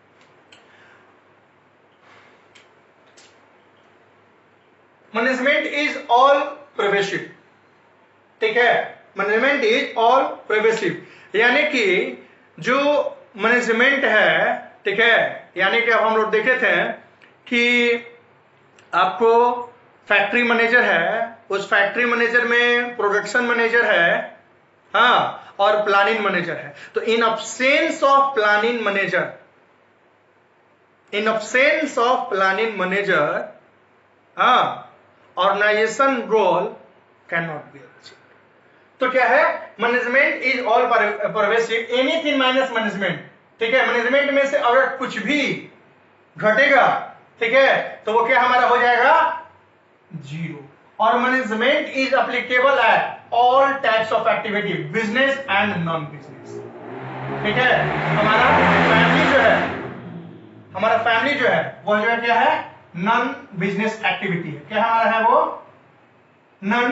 Management is all pervasive. ठीक है? मैनेजमेंट इज ऑल परवेसिव, यानी कि जो मैनेजमेंट है, ठीक है, यानी कि अब हम लोग देखे थे कि आपको फैक्ट्री मैनेजर है, उस फैक्ट्री मैनेजर में प्रोडक्शन मैनेजर है, हाँ, और प्लानिंग मैनेजर है। तो in absence of planning manager, in absence of planning manager, हाँ, organisation goal can not be achieved. तो क्या है? Management is all pervasive, anything minus management. ठीक है? मैनेजमेंट में से अगर कुछ भी घटेगा, ठीक है, तो वो क्या हमारा हो जाएगा? जीरो। और management is applicable at all types of activity, business and non business. ठीक है? हमारा फैमिली जो है, हमारा फैमिली जो है वो जो है क्या है? नॉन बिजनेस एक्टिविटी है। क्या हमारा है वो? नॉन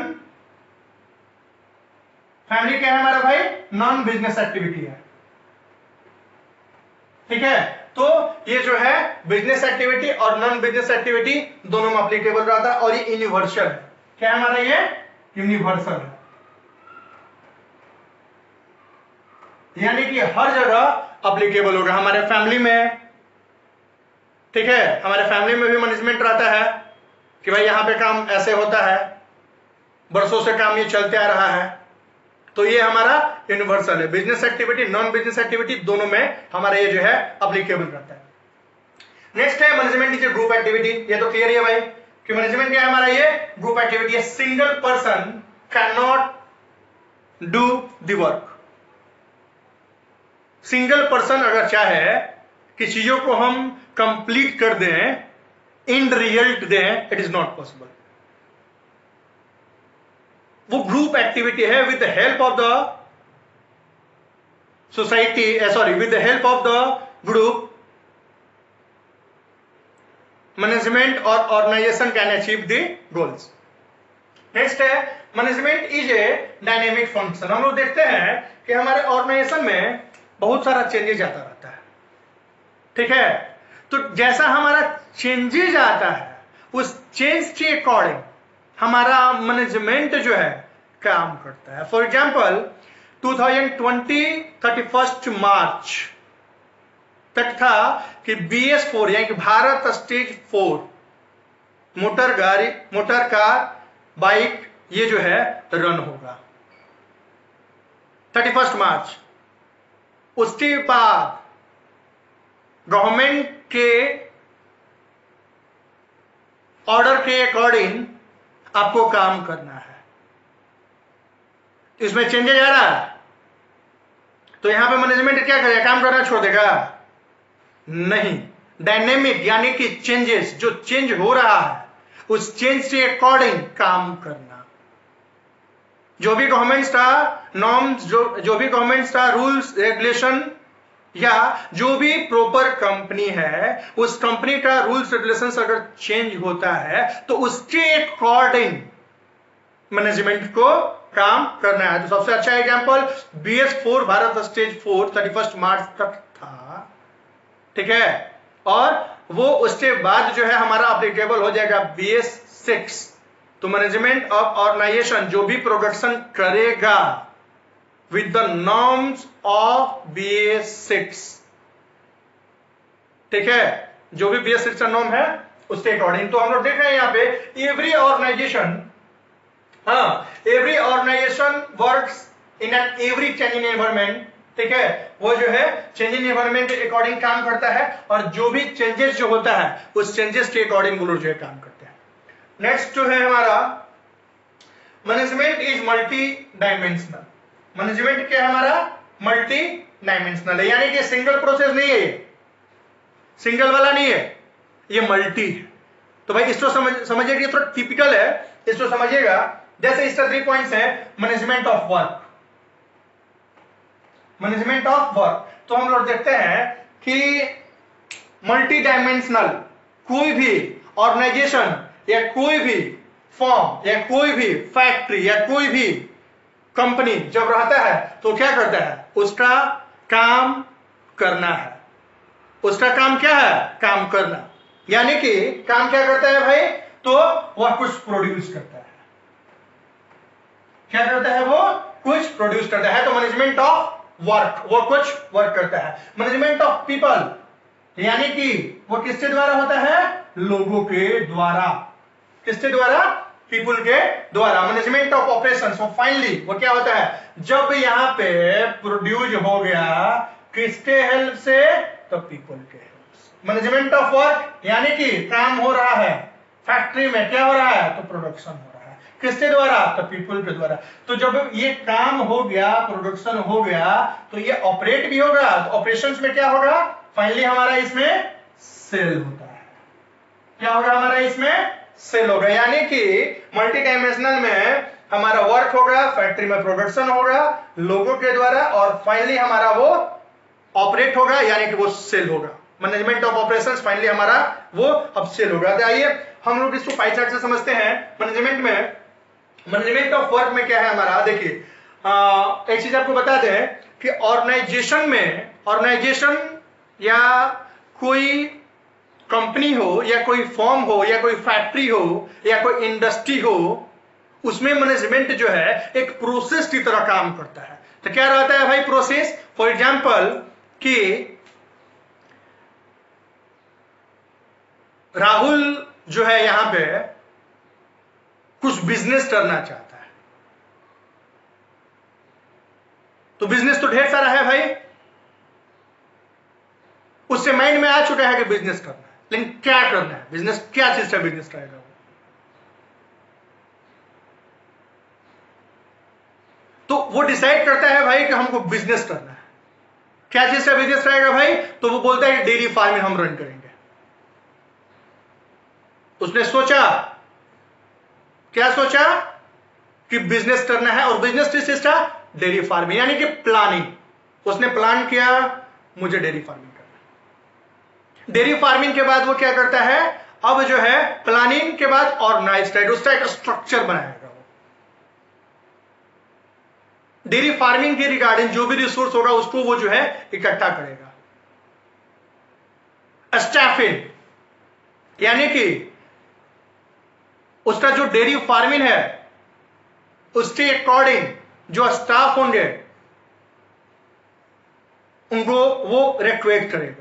फैमिली क्या है हमारा भाई? नॉन बिजनेस एक्टिविटी है। ठीक है? तो ये जो है बिजनेस एक्टिविटी और नॉन बिजनेस एक्टिविटी दोनों में एप्लीकेबल रहता है और ये यूनिवर्सल है। क्या है हमारा? ये यूनिवर्सल है, यानी कि हर जगह एप्लीकेबल होगा। हमारे फैमिली में, ठीक है, हमारे फैमिली में भी मैनेजमेंट रहता है कि भाई यहां पे काम ऐसे होता है, बरसों से काम ये चलते आ रहा है, तो ये हमारा यूनिवर्सल है। Business activity, non business activity दोनों में हमारा ये जो है एप्लीकेबल रहता है। नेक्स्ट है management is a group activity. ये तो क्लियर है भाई कि मैनेजमेंट क्या है हमारा? ये ग्रुप एक्टिविटी है। Single person can not do the work. Single person अगर चाहे कि चीजों को हम कंप्लीट कर दें, इन रिजल्ट दें, इट इज नॉट पॉसिबल। वो ग्रुप एक्टिविटी है with the help of the society, sorry with the help of the group, management और organisation can achieve the goals. Next है management is a dynamic function. हम लोग देखते हैं कि हमारे ऑर्गेनाइजेशन में बहुत सारा चेंजेज आता रहता है। ठीक है? तो जैसा हमारा चेंजेज आता है उस चेंज के अकॉर्डिंग हमारा मैनेजमेंट जो है काम करता है। For example two thousand twenty thirty first March तक था कि बी एस फोर यानी कि भारत स्टेज फोर मोटर गाड़ी, मोटर कार, बाइक, ये जो है रन होगा थर्टी फर्स्ट मार्च। उसके बाद गवर्नमेंट के ऑर्डर के अकॉर्डिंग आपको काम करना है। इसमें चेंजेज आ रहा है तो यहां पे मैनेजमेंट क्या करेगा? काम करना छोड़ देगा? नहीं, डायनेमिक यानी कि चेंजेस, जो चेंज हो रहा है उस चेंज के अकॉर्डिंग काम करना। जो भी गवर्नमेंट का नॉर्म्स, जो जो भी गवर्नमेंट का रूल्स रेगुलेशन या जो भी प्रॉपर कंपनी है उस कंपनी का रूल्स रेगुलेशंस अगर चेंज होता है तो उसके अकॉर्डिंग मैनेजमेंट को काम करना है। तो सबसे अच्छा example B S four Bharat stage four thirty first March तक था। ठीक है? और वो उसके बाद जो है हमारा एप्लीकेबल हो जाएगा बी एस सिक्स। तो मैनेजमेंट ऑफ ऑर्गेनाइजेशन जो भी प्रोडक्शन करेगा with the norms of B A six. ठीक है, जो भी बी ए सिक्स का नॉर्म है उसके अकॉर्डिंग। तो हम लोग देख रहे हैं यहाँ पे एवरी ऑर्गेनाइजेशन, हाँ every organisation works in an every changing environment. ठीक है, वो जो है चेंजिंग एनवायरमेंट के अकॉर्डिंग काम करता है और जो भी चेंजेस जो होता है उस चेंजेस के अकॉर्डिंग वो लोग जो है काम करते हैं। नेक्स्ट जो है हमारा management is multi dimensional. Management क्या है हमारा? मल्टी डायमेंशनल है, यानी कि सिंगल प्रोसेस नहीं है, ये सिंगल वाला नहीं है, ये मल्टी है। तो भाई इसको समझ समझिए, ये थोड़ा टिपिकल है, इसको समझिएगा। जैसे इसका थ्री पॉइंट्स है, management of work, management of work. तो हम लोग देखते हैं कि मल्टी डायमेंशनल कोई भी ऑर्गेनाइजेशन या कोई भी फॉर्म या कोई भी फैक्ट्री या कोई भी कंपनी जब रहता है तो क्या करता है? उसका काम करना है। उसका काम क्या है? काम करना। यानी कि काम क्या करता है भाई? तो वह कुछ प्रोड्यूस करता है। क्या करता है? वो कुछ प्रोड्यूस करता है। तो मैनेजमेंट ऑफ वर्क, वो कुछ वर्क करता है। मैनेजमेंट ऑफ पीपल, यानी कि वो किसके द्वारा होता है? लोगों के द्वारा। किसके द्वारा? पीपल के द्वारा। मैनेजमेंट ऑफ ऑपरेशंस, वो फाइनली वो क्या होता है? जब यहां पे प्रोड्यूस हो गया, किसके हेल्प से? तो पीपल के हेल्प से। मैनेजमेंट ऑफ वर्क, यानी कि काम हो रहा है फैक्ट्री में, क्या हो रहा है? तो प्रोडक्शन हो रहा है। किसके द्वारा? तो पीपल के द्वारा। तो जब ये काम हो गया, प्रोडक्शन हो गया, तो ये ऑपरेट भी होगा। तो ऑपरेशंस में क्या होगा? फाइनली हमारा इसमें सेल होता है। क्या होगा? हमारा इसमें सेल होगा। यानी कि मल्टी डायमेंशनल में हमारा वर्क होगा, फैक्ट्री में प्रोडक्शन होगा लोगों के द्वारा, और फाइनली हमारा वो ऑपरेट होगा, यानी कि वो सेल होगा। मैनेजमेंट ऑफ ऑपरेशंस फाइनली हमारा वो अब सेल होगा। तो आइए हम लोग इसको पाई चार्ट से समझते हैं। मैनेजमेंट में, मैनेजमेंट ऑफ वर्क में क्या है हमारा? देखिए एक चीज आपको बता दें कि ऑर्गेनाइजेशन में, ऑर्गेनाइजेशन या कोई कंपनी हो या कोई फॉर्म हो या कोई फैक्ट्री हो या कोई इंडस्ट्री हो, उसमें मैनेजमेंट जो है एक प्रोसेस की तरह काम करता है। तो क्या रहता है भाई प्रोसेस? फॉर एग्जांपल कि राहुल जो है यहां पे कुछ बिजनेस करना चाहता है, तो बिजनेस तो ढेर सारा है भाई, उससे माइंड में आ चुका है कि बिजनेस करना है, लेकिन क्या करना है? बिजनेस क्या चीज का बिजनेस करेगा वो? तो वो डिसाइड करता है भाई कि हमको बिजनेस करना है। क्या चीज का बिजनेस रहेगा भाई? तो वो बोलता है डेयरी फार्मिंग हम रन करेंगे। उसने सोचा, क्या सोचा? कि बिजनेस करना है, और बिजनेस किस चीज का? डेयरी फार्मिंग, यानी कि प्लानिंग। उसने प्लान किया मुझे डेयरी फार्मिंग करना है। डेयरी फार्मिंग के बाद वो क्या करता है? अब जो है प्लानिंग के बाद ऑर्गेनाइज कर, उसका एक स्ट्रक्चर बनाएगा। वो डेयरी फार्मिंग के रिगार्डिंग जो भी रिसोर्स होगा उसको वो जो है इकट्ठा करेगा। स्टाफिंग, यानी कि उसका जो डेयरी फार्मिंग है उसके अकॉर्डिंग जो स्टाफ होंगे उनको वो रिक्रूट करेगा,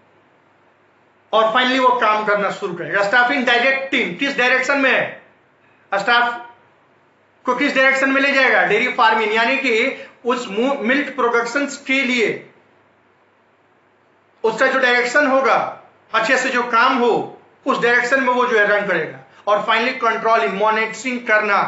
और फाइनली वो काम करना शुरू करेगा। स्टाफिंग डायरेक्टिंग, किस डायरेक्शन में है? स्टाफ को किस डायरेक्शन में ले जाएगा? डेयरी फार्मिंग, यानी कि उस मिल्क प्रोडक्शन के लिए उसका जो डायरेक्शन होगा, अच्छे से जो काम हो उस डायरेक्शन में वो जो है रन करेगा। और फाइनली कंट्रोलिंग, मॉनिटरिंग करना,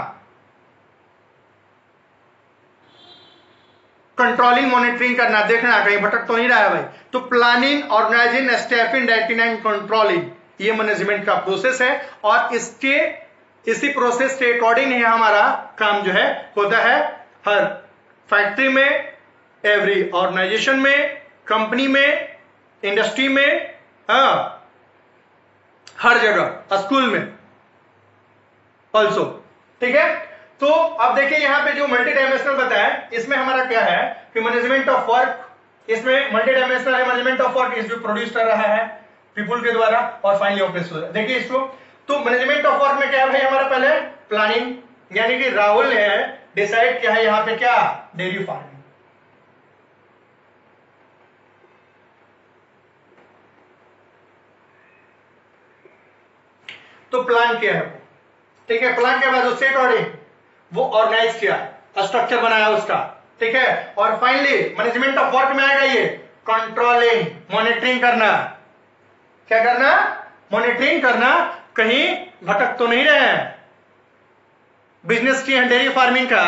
कंट्रोलिंग मॉनिटरिंग करना, देखना कहीं भटक तो नहीं रहा है भाई। तो planning, organising, staffing, directing and controlling, ये मैनेजमेंट का प्रोसेस है, और इसके इसी प्रोसेस के अकॉर्डिंग ही हमारा काम जो है होता है हर फैक्ट्री में, एवरी ऑर्गेनाइजेशन में, कंपनी में, इंडस्ट्री में, हाँ हर जगह, स्कूल में ऑल्सो। ठीक है, तो अब देखिए यहां पे जो मल्टी डायमेंशनल बताया, इसमें हमारा क्या है कि मैनेजमेंट ऑफ वर्क, इसमें मल्टी डायमेंशनल है। मैनेजमेंट ऑफ वर्क इस जो प्रोड्यूस कर रहा है पीपल के द्वारा, और फाइनली ऑपरेशन। देखिए इसको, तो मैनेजमेंट ऑफ वर्क में क्या है भाई हमारा? पहले प्लानिंग, यानी कि राहुल ने डिसाइड किया है यहां पे क्या? Dairy farming. तो प्लान किया है वो, ठीक है। प्लान के बाद उसके अकॉर्डिंग वो ऑर्गेनाइज किया, स्ट्रक्चर बनाया उसका, ठीक है। और फाइनली मैनेजमेंट ऑफ वर्क में आएगा ये कंट्रोलिंग, मॉनिटरिंग करना। क्या करना? मॉनिटरिंग करना, कहीं भटक तो नहीं रहे हैं। बिजनेस की डेयरी फार्मिंग का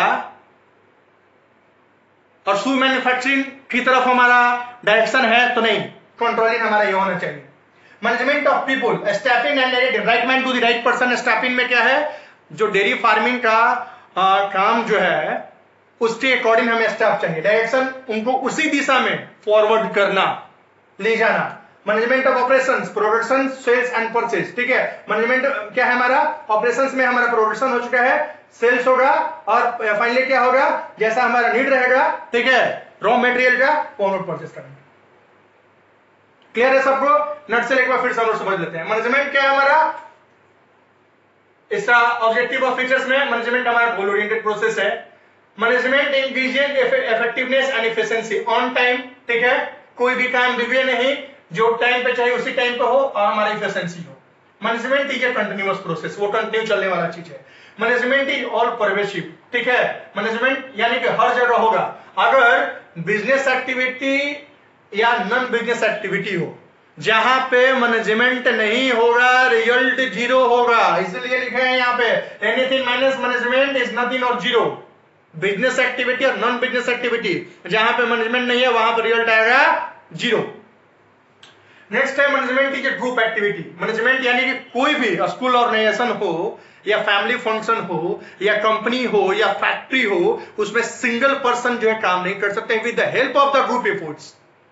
और शू मैन्युफैक्चरिंग की तरफ हमारा डायरेक्शन है तो नहीं, कंट्रोलिंग हमारा ये होना चाहिए। Management of people, staffing and right man to the right person. Staffing में क्या है, जो डेयरी फार्मिंग का आ, काम जो है उसके अकॉर्डिंग हमें स्टाफ चाहिए, डायरेक्शन उनको उसी दिशा में फॉरवर्ड करना, ले जाना। Management of operations, production, sales and purchase, ठीक है। मैनेजमेंट क्या है हमारा, ऑपरेशंस में हमारा प्रोडक्शन हो चुका है, सेल्स होगा और फाइनली क्या होगा, जैसा हमारा नीड रहेगा, ठीक है, रॉ मटेरियल का वो हम लोग परचेज करेंगे। क्लियर है सबको? नट से एक बार फिर से हम लोग समझ लेते हैं। मैनेजमेंट क्या है हमारा, इसका ऑब्जेक्टिव और फीचर्स में मैनेजमेंट हमारा गोल ओरिएंटेड प्रोसेस है। Management increasing effectiveness and efficiency on time, ठीक है। कोई भी काम डिले नहीं, जो टाइम पे चाहिए उसी टाइम पे हो और हमारी इफिशिएंसी हो। Management is a continuous process, वो कंटिन्यू चलने वाला चीज है। मैनेजमेंट इज ऑल परवेसिव, ठीक है। मैनेजमेंट यानी कि हर जगह होगा। अगर बिजनेस एक्टिविटी या नॉन बिजनेस एक्टिविटी हो, जहां पे मैनेजमेंट नहीं होगा रिजल्ट जीरो होगा। इसलिए लिखे हैं यहाँ पे anything minus management is nothing और जीरो। बिजनेस एक्टिविटी और नॉन बिजनेस एक्टिविटी जहां पे मैनेजमेंट नहीं है वहां पर रिजल्ट आएगा जीरो। नेक्स्ट है management is a group activity. Management यानी कि कोई भी स्कूल ऑर्गेनाइजेशन हो या फैमिली फंक्शन हो या कंपनी हो या फैक्ट्री हो, उसमें सिंगल पर्सन जो है काम नहीं कर सकते। With the help of the group efforts,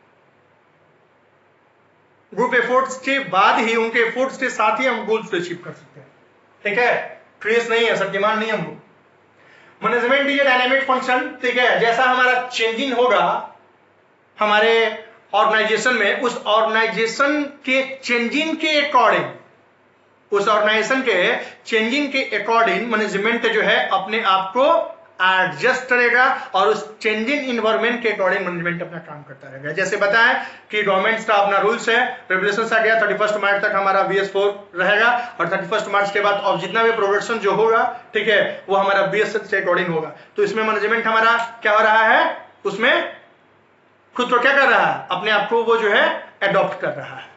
group efforts के बाद ही, उनके एफर्ट्स के साथ ही हम गोल्स अचीव कर सकते हैं, ठीक है। ट्रेस नहीं है, शक्तिमान नहीं हम लोग। Management is a dynamic function, ठीक है। जैसा हमारा चेंजिंग होगा हमारे ऑर्गेनाइजेशन में, उस ऑर्गेनाइजेशन के चेंजिंग के अकॉर्डिंग, उस ऑर्गेनाइजेशन के चेंजिंग के अकॉर्डिंग मैनेजमेंट जो है अपने आप को एडजस्ट करेगा और उस चेंजिंग इन्वायरमेंट के अकॉर्डिंग मैनेजमेंट अपना काम करता रहेगा। जैसे बताएं कि गवर्नमेंट का अपना रूल्स है, रेगुलेशन आ गया, थर्टी फर्स्ट मार्च तक हमारा बी एस फोर रहेगा और थर्टी फर्स्ट मार्च के बाद अब जितना भी प्रोडक्शन जो होगा, ठीक है, वो हमारा बी एस के अकॉर्डिंग होगा। तो इसमें मैनेजमेंट हमारा क्या हो रहा है, उसमें खुद को क्या कर रहा है, अपने आप को वो जो है एडॉप्ट कर रहा है।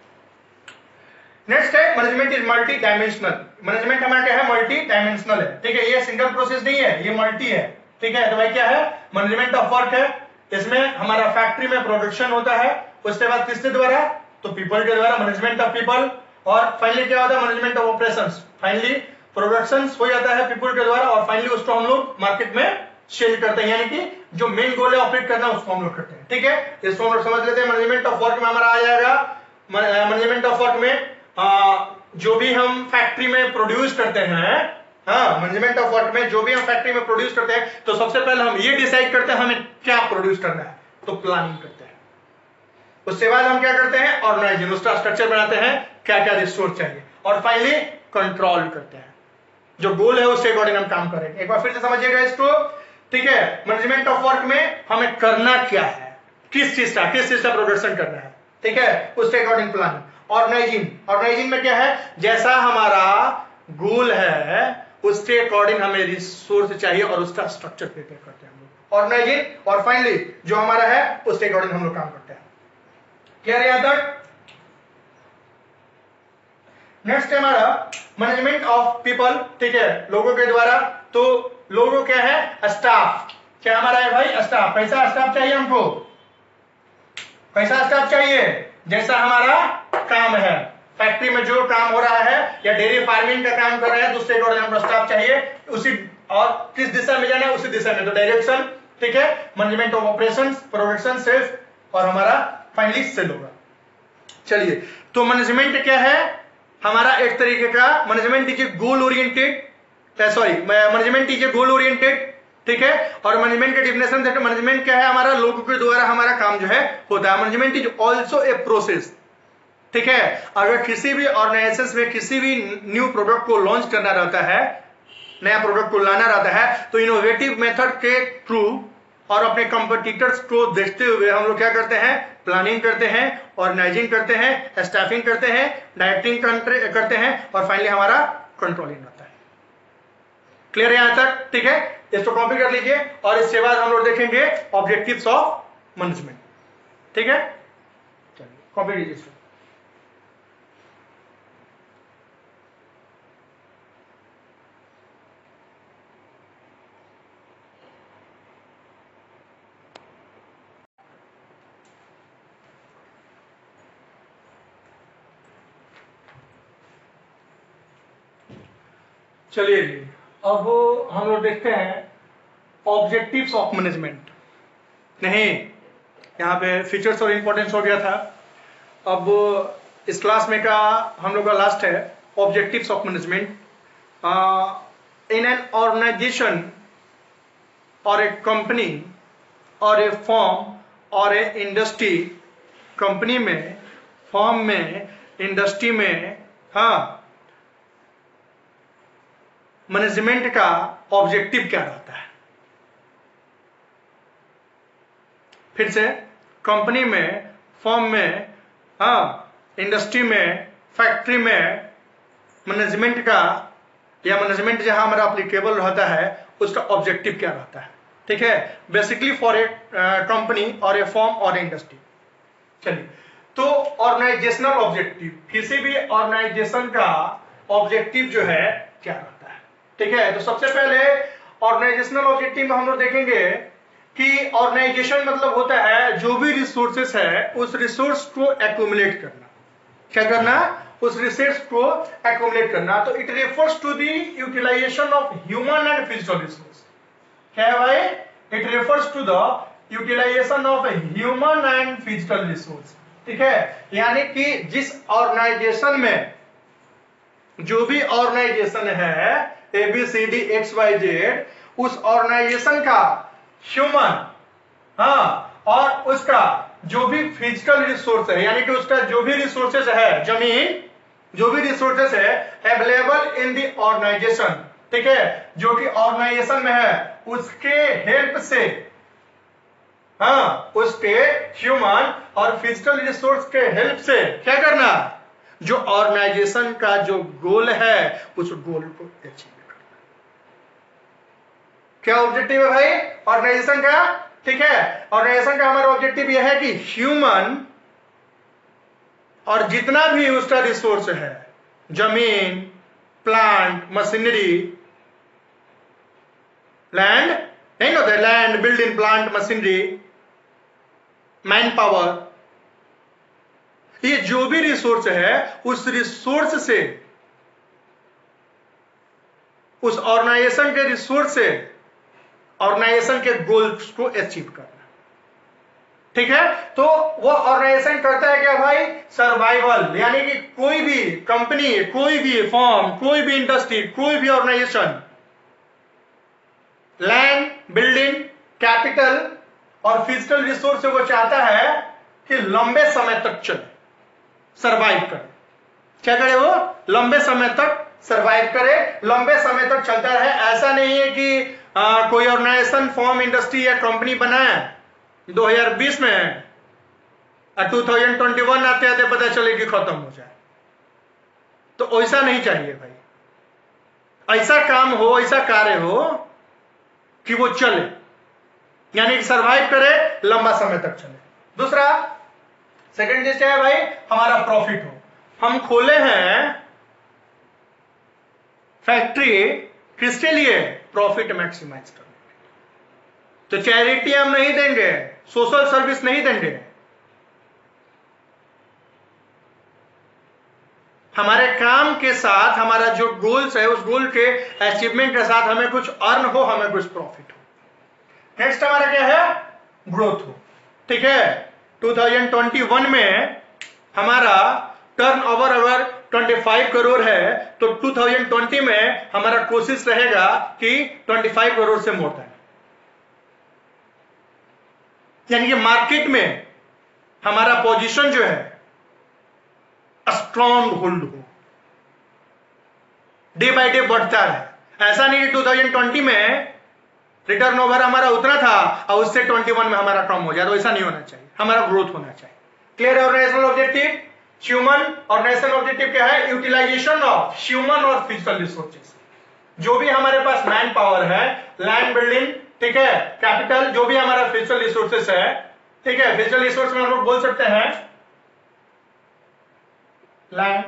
नेक्स्ट है management is multi dimensional. Management हमारा क्या है, मल्टी डायमेंशनल है, ठीक है। ये सिंगल प्रोसेस नहीं है, ये मल्टी है, ठीक है। तो भाई क्या है, मैनेजमेंट ऑफ वर्क है। इसमें हमारा फैक्ट्री में प्रोडक्शन होता है, उसके बाद किसके द्वारा, तो पीपल के द्वारा, मैनेजमेंट ऑफ पीपल। और फाइनली क्या होता है, management of operations. Finally production हो जाता है पीपल के द्वारा और फाइनली उसको हम लोग मार्केट में सेल करते हैं, यानी कि जो मेन गोल है ऑपरेट करना उसको हम लोग करते हैं, ठीक है। इसको हम लोग समझ लेते हैं। मैनेजमेंट ऑफ वर्क में हमारा आ जाएगा, मैनेजमेंट ऑफ वर्क में आ, जो भी हम फैक्ट्री में प्रोड्यूस करते हैं, हाँ, मैनेजमेंट ऑफ वर्क में जो भी हम फैक्ट्री में प्रोड्यूस करते हैं, तो सबसे पहले हम ये डिसाइड करते हैं हमें क्या प्रोड्यूस करना है, तो प्लानिंग करते हैं। उसके बाद हम क्या करते हैं, ऑर्गेनाइजेशन, उसका स्ट्रक्चर बनाते हैं, क्या क्या रिसोर्स चाहिए, और फाइनली कंट्रोल करते हैं। जो गोल है उसके अकॉर्डिंग हम काम करेंगे। एक बार फिर से समझिएगा इसको, ठीक है। मैनेजमेंट ऑफ वर्क में हमें करना क्या है, किस चीज का किस चीज का प्रोडक्शन करना है, ठीक है, उसके अकॉर्डिंग प्लानिंग। ऑर्गेनाइजिंग, ऑर्गेनाइजिंग में क्या है, जैसा हमारा गोल है उसके अकॉर्डिंग हमें रिसोर्स चाहिए और उसका स्ट्रक्चर प्रिपेयर करते हैं हम लोग, ऑर्गेनाइजिंग। और फाइनली जो हमारा है उसके अकॉर्डिंग हम लोग काम करते हैं। क्या है यहां तक? नेक्स्ट है हमारा मैनेजमेंट ऑफ पीपल, ठीक है, लोगों के द्वारा। तो लोगों क्या है, स्टाफ। क्या हमारा है भाई, स्टाफ। कैसा स्टाफ चाहिए हमको, कैसा स्टाफ चाहिए, जैसा हमारा काम है, फैक्ट्री में जो काम हो रहा है या डेयरी फार्मिंग का काम कर रहे हैं तो उसके अकॉर्डिंग हमको स्टाफ चाहिए, उसी और किस दिशा में जाना है उसी दिशा में, तो डायरेक्शन, ठीक है। Management of operations, production, sales और हमारा फाइनली सेल होगा। चलिए, तो मैनेजमेंट क्या है हमारा, एक तरीके का management is a goal oriented, sorry management is a goal oriented, ठीक है। और मैनेजमेंट के डिफिनेशन देखो, मैनेजमेंट क्या है हमारा, लोगों के द्वारा हमारा काम जो है होता है। Management is also a process, ठीक है। अगर किसी भी ऑर्गेनाइजेशन में किसी भी न्यू प्रोडक्ट को लॉन्च करना रहता है, नया प्रोडक्ट को लाना रहता है, तो इनोवेटिव मेथड के थ्रू और अपने कंपटीटर्स को देखते हुए हम लोग क्या करते हैं, प्लानिंग करते हैं, ऑर्गेनाइजिंग करते हैं, स्टाफिंग करते हैं, डायरेक्टिंग करते हैं और फाइनली हमारा कंट्रोलिंग होता है। क्लियर है यहां तक? ठीक है, इसको कॉपी कर लीजिए और इसके बाद हम लोग देखेंगे ऑब्जेक्टिव्स ऑफ मैनेजमेंट। ठीक है, चलिए कॉपी कीजिए इसको। चलिए जी, अब हम लोग देखते हैं ऑब्जेक्टिव्स ऑफ मैनेजमेंट। नहीं, यहाँ पे फीचर्स और इंपॉर्टेंस हो गया था। अब इस क्लास में का हम लोग का लास्ट है objectives of management. In an organisation और ए कंपनी और ए फॉर्म और ए इंडस्ट्री, कंपनी में, फॉर्म में, इंडस्ट्री में, हाँ, मैनेजमेंट का ऑब्जेक्टिव क्या रहता है। फिर से, कंपनी में, फर्म में, हाँ, इंडस्ट्री में, फैक्ट्री में मैनेजमेंट का या मैनेजमेंट जहां हमारा एप्लीकेबल रहता है उसका ऑब्जेक्टिव क्या रहता है। ठीक है, बेसिकली फॉर ए कंपनी और ए फर्म और इंडस्ट्री। चलिए, तो ऑर्गेनाइजेशनल ऑब्जेक्टिव, किसी भी ऑर्गेनाइजेशन का ऑब्जेक्टिव जो है क्या रहता है। ठीक है, तो सबसे पहले ऑर्गेनाइजेशनल ऑब्जेक्टिव में हम लोग देखेंगे कि ऑर्गेनाइजेशन मतलब होता है जो भी रिसोर्सेस है उस रिसोर्स को एक्यूमुलेट करना। क्या करना? उस रिसोर्स को एक्यूमुलेट करना। तो it refers to the utilisation of human and physical resource. क्या है भाई? It refers to the utilisation of human and physical resource. ठीक है, यानी कि जिस ऑर्गेनाइजेशन में, जो भी ऑर्गेनाइजेशन है A B C D X Y Z, उस ऑर्गेनाइजेशन का ह्यूमन, हाँ, और उसका जो भी फिजिकल रिसोर्स है, यानी कि उसका जो भी रिसोर्सेज है, जमीन, जो भी रिसोर्सेज है अवेलेबल इन द ऑर्गेनाइजेशन, ठीक है, जो कि ऑर्गेनाइजेशन में है, उसके हेल्प से, हाँ, उसके ह्यूमन और फिजिकल रिसोर्स के हेल्प से क्या करना? जो ऑर्गेनाइजेशन का जो गोल है उस गोल को अचीव करना। क्या ऑब्जेक्टिव है भाई ऑर्गेनाइजेशन का? ठीक है, ऑर्गेनाइजेशन का हमारा ऑब्जेक्टिव यह है कि ह्यूमन और जितना भी उसका रिसोर्स है, जमीन, प्लांट, मशीनरी, लैंड, नहीं होता है, land, building, plant, machinery, man power, ये जो भी रिसोर्स है उस रिसोर्स से, उस ऑर्गेनाइजेशन के रिसोर्स से ऑर्गेनाइजेशन के गोल्स को अचीव करना। ठीक है, तो वो ऑर्गेनाइजेशन करता है क्या भाई? सर्वाइवल, यानी कि कोई भी कंपनी, कोई भी फर्म, कोई भी इंडस्ट्री, कोई भी ऑर्गेनाइजेशन लैंड, बिल्डिंग, कैपिटल और फिजिकल रिसोर्स से वो चाहता है कि लंबे समय तक चले, सरवाइव करे। क्या करे वो? लंबे समय तक सरवाइव करे, लंबे समय तक चलता रहे। ऐसा नहीं है कि आ, कोई ऑर्गेनाइजेशन, फॉर्म, इंडस्ट्री या कंपनी बनाया दो हज़ार बीस में और दो हज़ार इक्कीस आते आते पता चले कि खत्म हो जाए। तो ऐसा नहीं चाहिए भाई। ऐसा काम हो, ऐसा कार्य हो कि वो चले, यानी कि सरवाइव करे, लंबा समय तक चले। दूसरा, सेकंड चीज क्या है भाई? हमारा प्रॉफिट हो। हम खोले हैं फैक्ट्री किसके लिए? प्रॉफिट मैक्सिमाइज करने। तो चैरिटी हम नहीं देंगे, सोशल सर्विस नहीं देंगे, हमारे काम के साथ, हमारा जो गोल्स है उस गोल के अचीवमेंट के साथ हमें कुछ अर्न हो, हमें कुछ प्रॉफिट हो। नेक्स्ट हमारा क्या है? ग्रोथ हो। ठीक है, दो हज़ार इक्कीस में हमारा टर्नओवर अगर पच्चीस करोड़ है तो दो हज़ार बीस में हमारा कोशिश रहेगा कि पच्चीस करोड़ से मोर जाए, यानी कि मार्केट में हमारा पोजीशन जो है स्ट्रॉन्ग होल्ड हो, डे बाय डे बढ़ता है। ऐसा नहीं कि दो हज़ार बीस में रिटर्न ओवर हमारा उतना था और उससे इक्कीस में हमारा कम हो जाए, तो ऐसा नहीं होना चाहिए। हमारा ग्रोथ होना चाहिए। क्लियर है? Organisational objective human organisational objective क्या है? यूटिलाइजेशन ऑफ ह्यूमन और फिजिकल रिसोर्सेज, जो भी हमारे पास मैन पावर है, लैंड बिल्डिंग, ठीक है, कैपिटल, जो भी हमारा फिजिकल रिसोर्सेज है, ठीक है, फिजिकल रिसोर्स में हम लोग बोल सकते हैं लैंड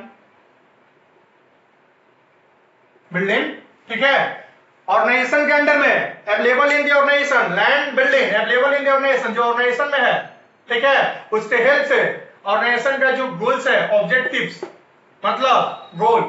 बिल्डिंग, ठीक है, ऑर्गेनाइजेशन के अंडर में available in the organisation, land building available in the organisation, जो ऑर्गेनाइजेशन में है, ठीक है, उसके हेल्प से ऑर्गेनाइजेशन का जो गोल्स है, ऑब्जेक्टिव्स मतलब गोल,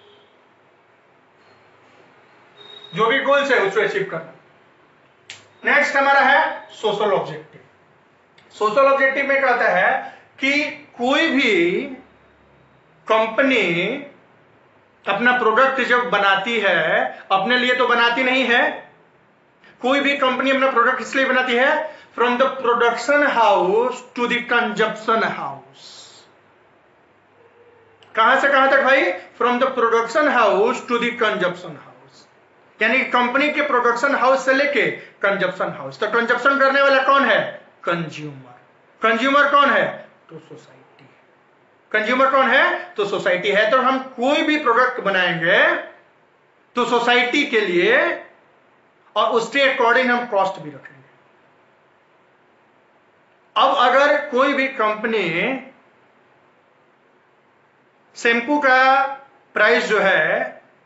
जो भी गोल्स है उसको अचीव करना। नेक्स्ट हमारा है सोशल ऑब्जेक्टिव। सोशल ऑब्जेक्टिव में कहता है कि कोई भी कंपनी अपना प्रोडक्ट जब बनाती है, अपने लिए तो बनाती नहीं है, कोई भी कंपनी अपना प्रोडक्ट इसलिए बनाती है from the production house to the consumption house. कहां से कहां तक भाई? From the production house to the consumption house, यानी कंपनी के प्रोडक्शन हाउस से लेके कंजप्शन हाउस। तो कंजप्शन करने वाला कौन है? कंज्यूमर। कंज्यूमर कौन है? तो सोसाइटी। कंज्यूमर कौन है? तो सोसाइटी है। तो हम कोई भी प्रोडक्ट बनाएंगे तो सोसाइटी के लिए और उसके अकॉर्डिंग हम कॉस्ट भी रखेंगे। अब अगर कोई भी कंपनी शैम्पू का प्राइस जो है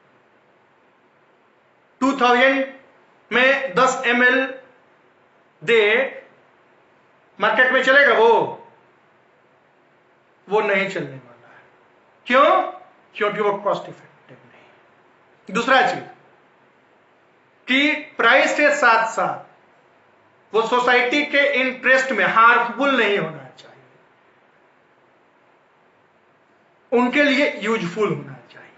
टू थाउजेंड में दस एम एल दे, मार्केट में चलेगा वो वो नहीं चलने वाला है। क्यों? क्योंकि वो कॉस्ट इफेक्टिव नहीं। दूसरा चीज कि प्राइस के साथ साथ वो सोसाइटी के इंटरेस्ट में हार्मफुल नहीं होना चाहिए, उनके लिए यूजफुल होना चाहिए,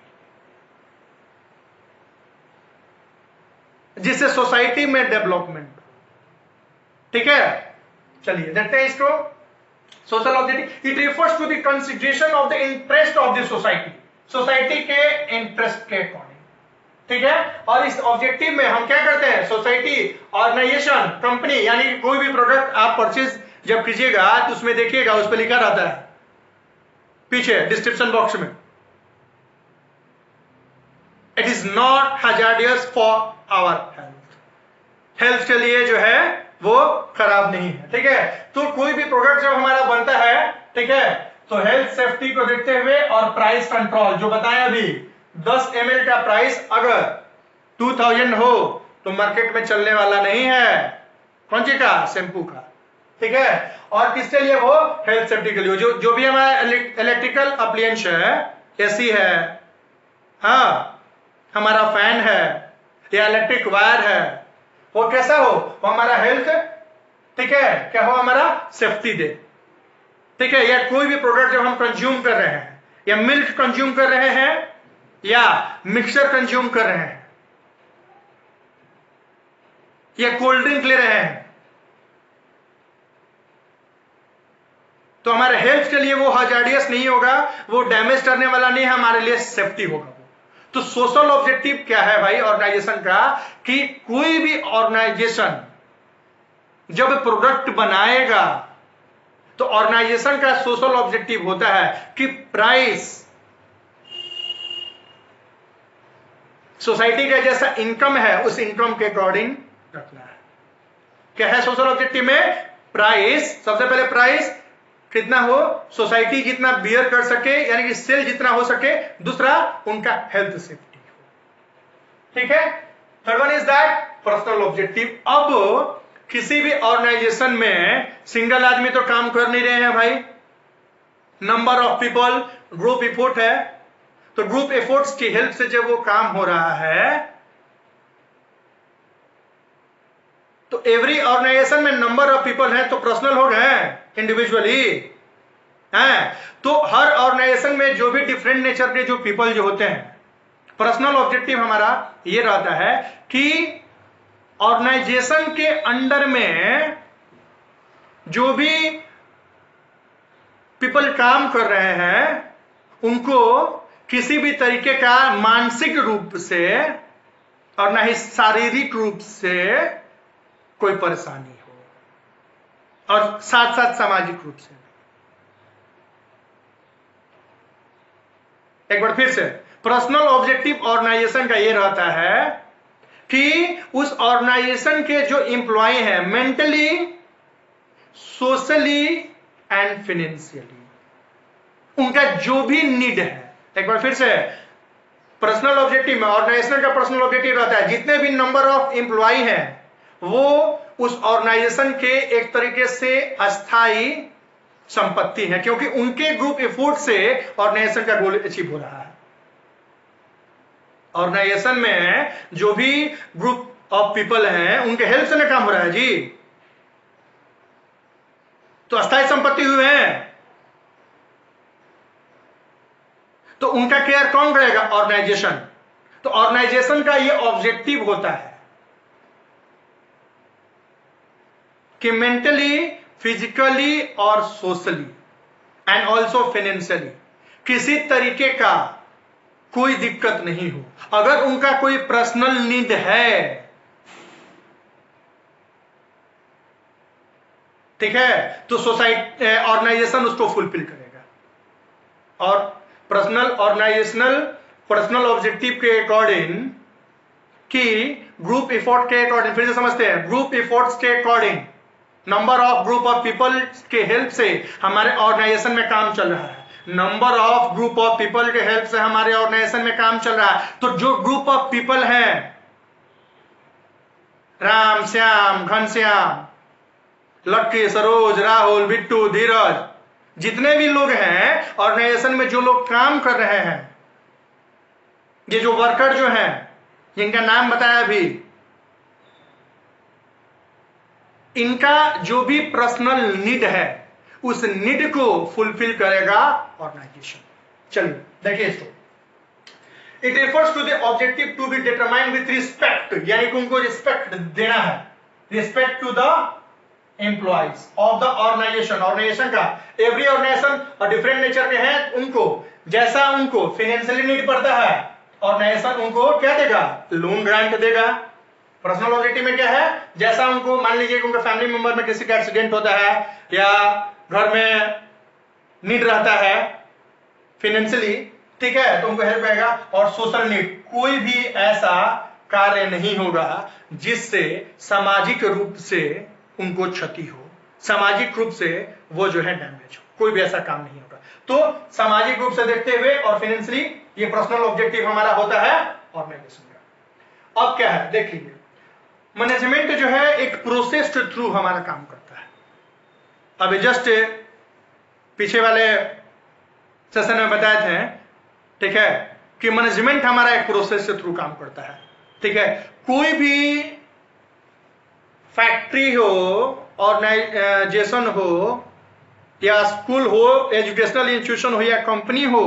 जिससे सोसाइटी में डेवलपमेंट हो। ठीक है, चलिए देखते हैं इसको। Social objective it refers to the consideration of the interest of the society, society के इंटरेस्ट के अकॉर्डिंग। ठीक है, और इस ऑब्जेक्टिव में हम क्या करते हैं? सोसाइटी, ऑर्गेनाइजेशन, कंपनी, यानी कोई भी प्रोडक्ट आप परचेज जब कीजिएगा तो उसमें देखिएगा, उस पर लिखा रहता है पीछे डिस्क्रिप्शन बॉक्स में, it is not hazardous for our health, health के लिए जो है वो खराब नहीं है। ठीक है, तो कोई भी प्रोडक्ट जब हमारा बनता है, ठीक है, तो हेल्थ सेफ्टी को देखते हुए और प्राइस कंट्रोल जो बताया अभी, दस एम एल का प्राइस अगर दो हज़ार हो तो मार्केट में चलने वाला नहीं है। कौन सी का? शैम्पू का। ठीक है, और किसके लिए? वो हेल्थ सेफ्टी के लिए। जो जो भी हमारा इलेक्ट्रिकल अप्लायंस है, एसी है, हाँ, हमारा फैन है या इलेक्ट्रिक वायर है, वो कैसा हो? वो हमारा हेल्थ, ठीक है, क्या हो? हमारा सेफ्टी दे। ठीक है, या कोई भी प्रोडक्ट जब हम कंज्यूम कर रहे हैं, या मिल्क कंज्यूम कर रहे हैं या मिक्सचर कंज्यूम कर रहे हैं या कोल्ड ड्रिंक ले रहे हैं, तो हमारे हेल्थ के लिए वो हजार्डियस नहीं होगा, वो डैमेज करने वाला नहीं है, हमारे लिए सेफ्टी होगा वो। तो सोशल ऑब्जेक्टिव क्या है भाई ऑर्गेनाइजेशन का? कि कोई भी ऑर्गेनाइजेशन जब प्रोडक्ट बनाएगा तो ऑर्गेनाइजेशन का सोशल ऑब्जेक्टिव होता है कि प्राइस सोसाइटी का जैसा इनकम है उस इनकम के अकॉर्डिंग रखना है। क्या है सोशल ऑब्जेक्टिव में? प्राइस, सबसे पहले प्राइस कितना हो, सोसाइटी जितना बियर कर सके, यानी कि सेल जितना हो सके। दूसरा, उनका हेल्थ सेफ्टी हो। ठीक है, third one is that personal objective. अब किसी भी ऑर्गेनाइजेशन में सिंगल आदमी तो काम कर नहीं रहे हैं भाई, number of people, group effort है। तो ग्रुप एफर्ट्स की हेल्प से जब वो काम हो रहा है तो एवरी ऑर्गेनाइजेशन में नंबर ऑफ पीपल है तो पर्सनल हो गए, इंडिविजुअली हैं। तो हर ऑर्गेनाइजेशन में जो भी डिफरेंट नेचर के जो पीपल जो होते हैं, पर्सनल ऑब्जेक्टिव हमारा ये रहता है कि ऑर्गेनाइजेशन के अंडर में जो भी पीपल काम कर रहे हैं उनको किसी भी तरीके का मानसिक रूप से और ना ही शारीरिक रूप से कोई परेशानी हो, और साथ साथ सामाजिक रूप से। एक बार फिर से, पर्सनल ऑब्जेक्टिव ऑर्गेनाइजेशन का ये रहता है कि उस ऑर्गेनाइजेशन के जो एम्प्लॉय हैं मेंटली, सोशली एंड फाइनेंशियली, उनका जो भी नीड है, एक बार फिर से, पर्सनल ऑब्जेक्टिव में ऑर्गेनाइजेशन का पर्सनल ऑब्जेक्टिव रहता है जितने भी नंबर ऑफ एम्प्लॉय हैं वो उस ऑर्गेनाइजेशन के एक तरीके से अस्थाई संपत्ति है, क्योंकि उनके ग्रुप एफर्ट से ऑर्गेनाइजेशन का गोल अचीव हो रहा है। ऑर्गेनाइजेशन में जो भी ग्रुप ऑफ पीपल हैं उनके हेल्प से ना काम हो रहा है जी, तो अस्थाई संपत्ति हुए हैं, तो उनका केयर कौन करेगा? ऑर्गेनाइजेशन। तो ऑर्गेनाइजेशन का ये ऑब्जेक्टिव होता है कि मेंटली, फिजिकली और सोशली एंड ऑल्सो फाइनेंशियली किसी तरीके का कोई दिक्कत नहीं हो। अगर उनका कोई पर्सनल नीड है, ठीक है, तो सोसाइटी ऑर्गेनाइजेशन उसको फुलफिल करेगा। और पर्सनल ऑर्गेनाइजेशनल पर्सनल ऑब्जेक्टिव के अकॉर्डिंग कि ग्रुप एफर्ट के अकॉर्डिंग, फिर से समझते हैं, ग्रुप एफर्ट्स के according number of group of people के हेल्प से हमारे ऑर्गेनाइजेशन में काम चल रहा है, number of group of people के हेल्प से हमारे ऑर्गेनाइजेशन में काम चल रहा है। तो जो ग्रुप ऑफ पीपल हैं, राम, श्याम, घनश्याम, लक्की, सरोज, राहुल, बिट्टू, धीरज, जितने भी लोग हैं ऑर्गेनाइजेशन में, जो लोग काम कर रहे हैं, ये जो वर्कर जो हैं जिनका नाम बताया अभी, इनका जो भी पर्सनल नीड है उस नीड को फुलफिल करेगा ऑर्गेनाइजेशन। चलिए देखिए इसको, it refers to the objective to be determined with respect, यानी कि उनको रिस्पेक्ट देना है, respect to the employees of the organisation. Organisation का एवरी ऑर्गेनाइजेशन डिफरेंट नेचर के हैं, उनको जैसा उनको फाइनेंशियली नीड पड़ता है ऑर्गेनाइजेशन उनको क्या देगा? लोन ग्रांट देगा। पर्सनल ऑब्जेक्टिव में क्या है? जैसा उनको, मान लीजिए कि उनका फैमिली मेंबर में किसी का एक्सीडेंट होता है या घर में नीड रहता है फाइनेंशियली, ठीक है, तो उनको हेल्प करेगा। और सोशल नीड, कोई भी ऐसा कार्य नहीं होगा जिससे सामाजिक रूप से उनको क्षति हो, सामाजिक रूप से वो जो है डैमेज हो, कोई भी ऐसा काम नहीं होगा। तो सामाजिक रूप से देखते हुए और फाइनेंशियली, ये पर्सनल ऑब्जेक्टिव हमारा होता है ऑर्गेनाइजेशन का। अब क्या है देख लीजिए, मैनेजमेंट जो है एक प्रोसेस के थ्रू हमारा काम करता है। अभी जस्ट पीछे वाले सेशन में बताए थे, ठीक है, कि मैनेजमेंट हमारा एक प्रोसेस के थ्रू काम करता है, ठीक है। कोई भी फैक्ट्री हो, ऑर्गेनाइजेशन हो, या स्कूल हो, एजुकेशनल इंस्टीट्यूशन हो, या कंपनी हो,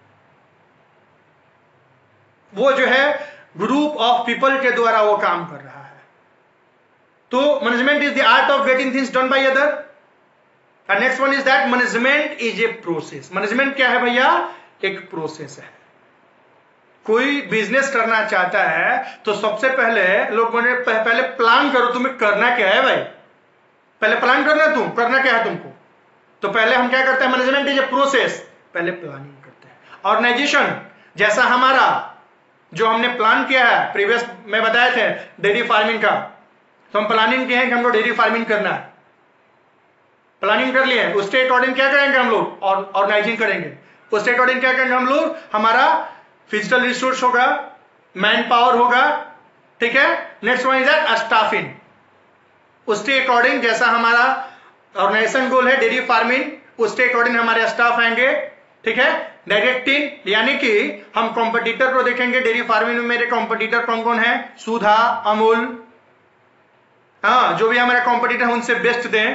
वो जो है ग्रुप ऑफ पीपल के द्वारा वो काम कर रहा है। तो management is the art of getting things done by other. And next one is that management is a process. Management क्या है भैया? एक प्रोसेस है। कोई बिजनेस करना चाहता है तो सबसे पहले लोग बोले पहले प्लान करो, तुम्हें करना क्या है भाई, पहले प्लान करना, तुम करना क्या है तुमको। तो पहले हम क्या करते हैं? मैनेजमेंट इज ए प्रोसेस, पहले प्लानिंग करते हैं। ऑर्गेनाइजेशन जैसा हमारा जो हमने प्लान किया है, प्रीवियस में बताए थे डेयरी फार्मिंग का, तो हम प्लानिंग किए हैं कि हमको डेयरी फार्मिंग करना है, प्लानिंग कर लिए हैं, उसके अकॉर्डिंग क्या करेंगे हम लोग? और ऑर्गेनाइजिंग करेंगे। उसके अकॉर्डिंग क्या करेंगे हम लोग? हमारा फिजिकल रिसोर्स होगा, मैन पावर होगा, ठीक है। Next one is that staffing. उसके अकॉर्डिंग जैसा हमारा ऑर्गेनाइजेशन गोल है डेयरी फार्मिंग, उसके अकॉर्डिंग हमारे स्टाफ आएंगे, ठीक है। डायरेक्टिंग, यानी कि हम कॉम्पिटिटर को देखेंगे, डेयरी फार्मिंग में मेरे कॉम्पिटिटर कौन कौन है? सुधा, अमूल, हाँ, जो भी हमारे कॉम्पिटिटर है उनसे बेस्ट दें,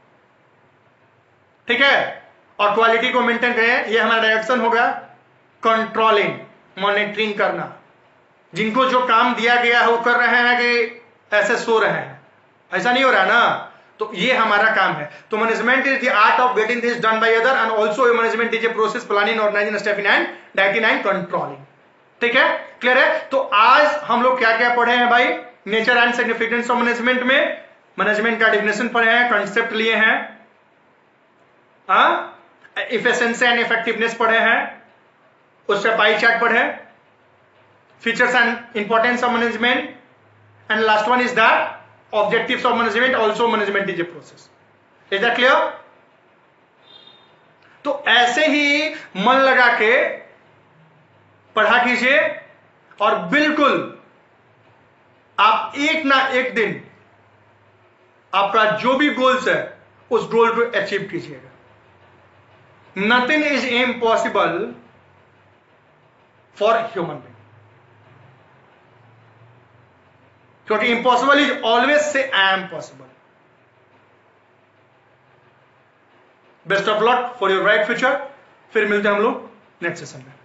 ठीक है, और क्वालिटी को मेंटेन करें, ये हमारा डायरेक्शन होगा। कंट्रोलिंग, मॉनिटरिंग करना, जिनको जो काम दिया गया है वो कर रहे हैं कि ऐसे सो रहे हैं, ऐसा नहीं हो रहा ना, तो ये हमारा काम है। तो management is the art of getting this done by other and also management is a process planning, organising, staffing and directing and controlling, ठीक है। क्लियर है? तो आज हम लोग क्या क्या पढ़े हैं भाई? Nature and significance of management में मैनेजमेंट का डेफिनेशन पढ़े हैं, कंसेप्ट लिए हैं, हाँ, इफिशिएंसी एंड इफेक्टिवनेस पढ़े हैं, उससे पाई चार्ट पढ़े, features and importance of management, and last one is that objectives of management, also management is a process. Is that clear? तो ऐसे ही मन लगा के पढ़ा कीजिए और बिल्कुल आप एक ना एक दिन आपका जो भी गोल्स है उस गोल को अचीव कीजिएगा। Nothing is impossible for human being, क्योंकि impossible is always says I am possible. Best of luck for your bright future. फिर मिलते हैं हम लोग नेक्स्ट सेशन में।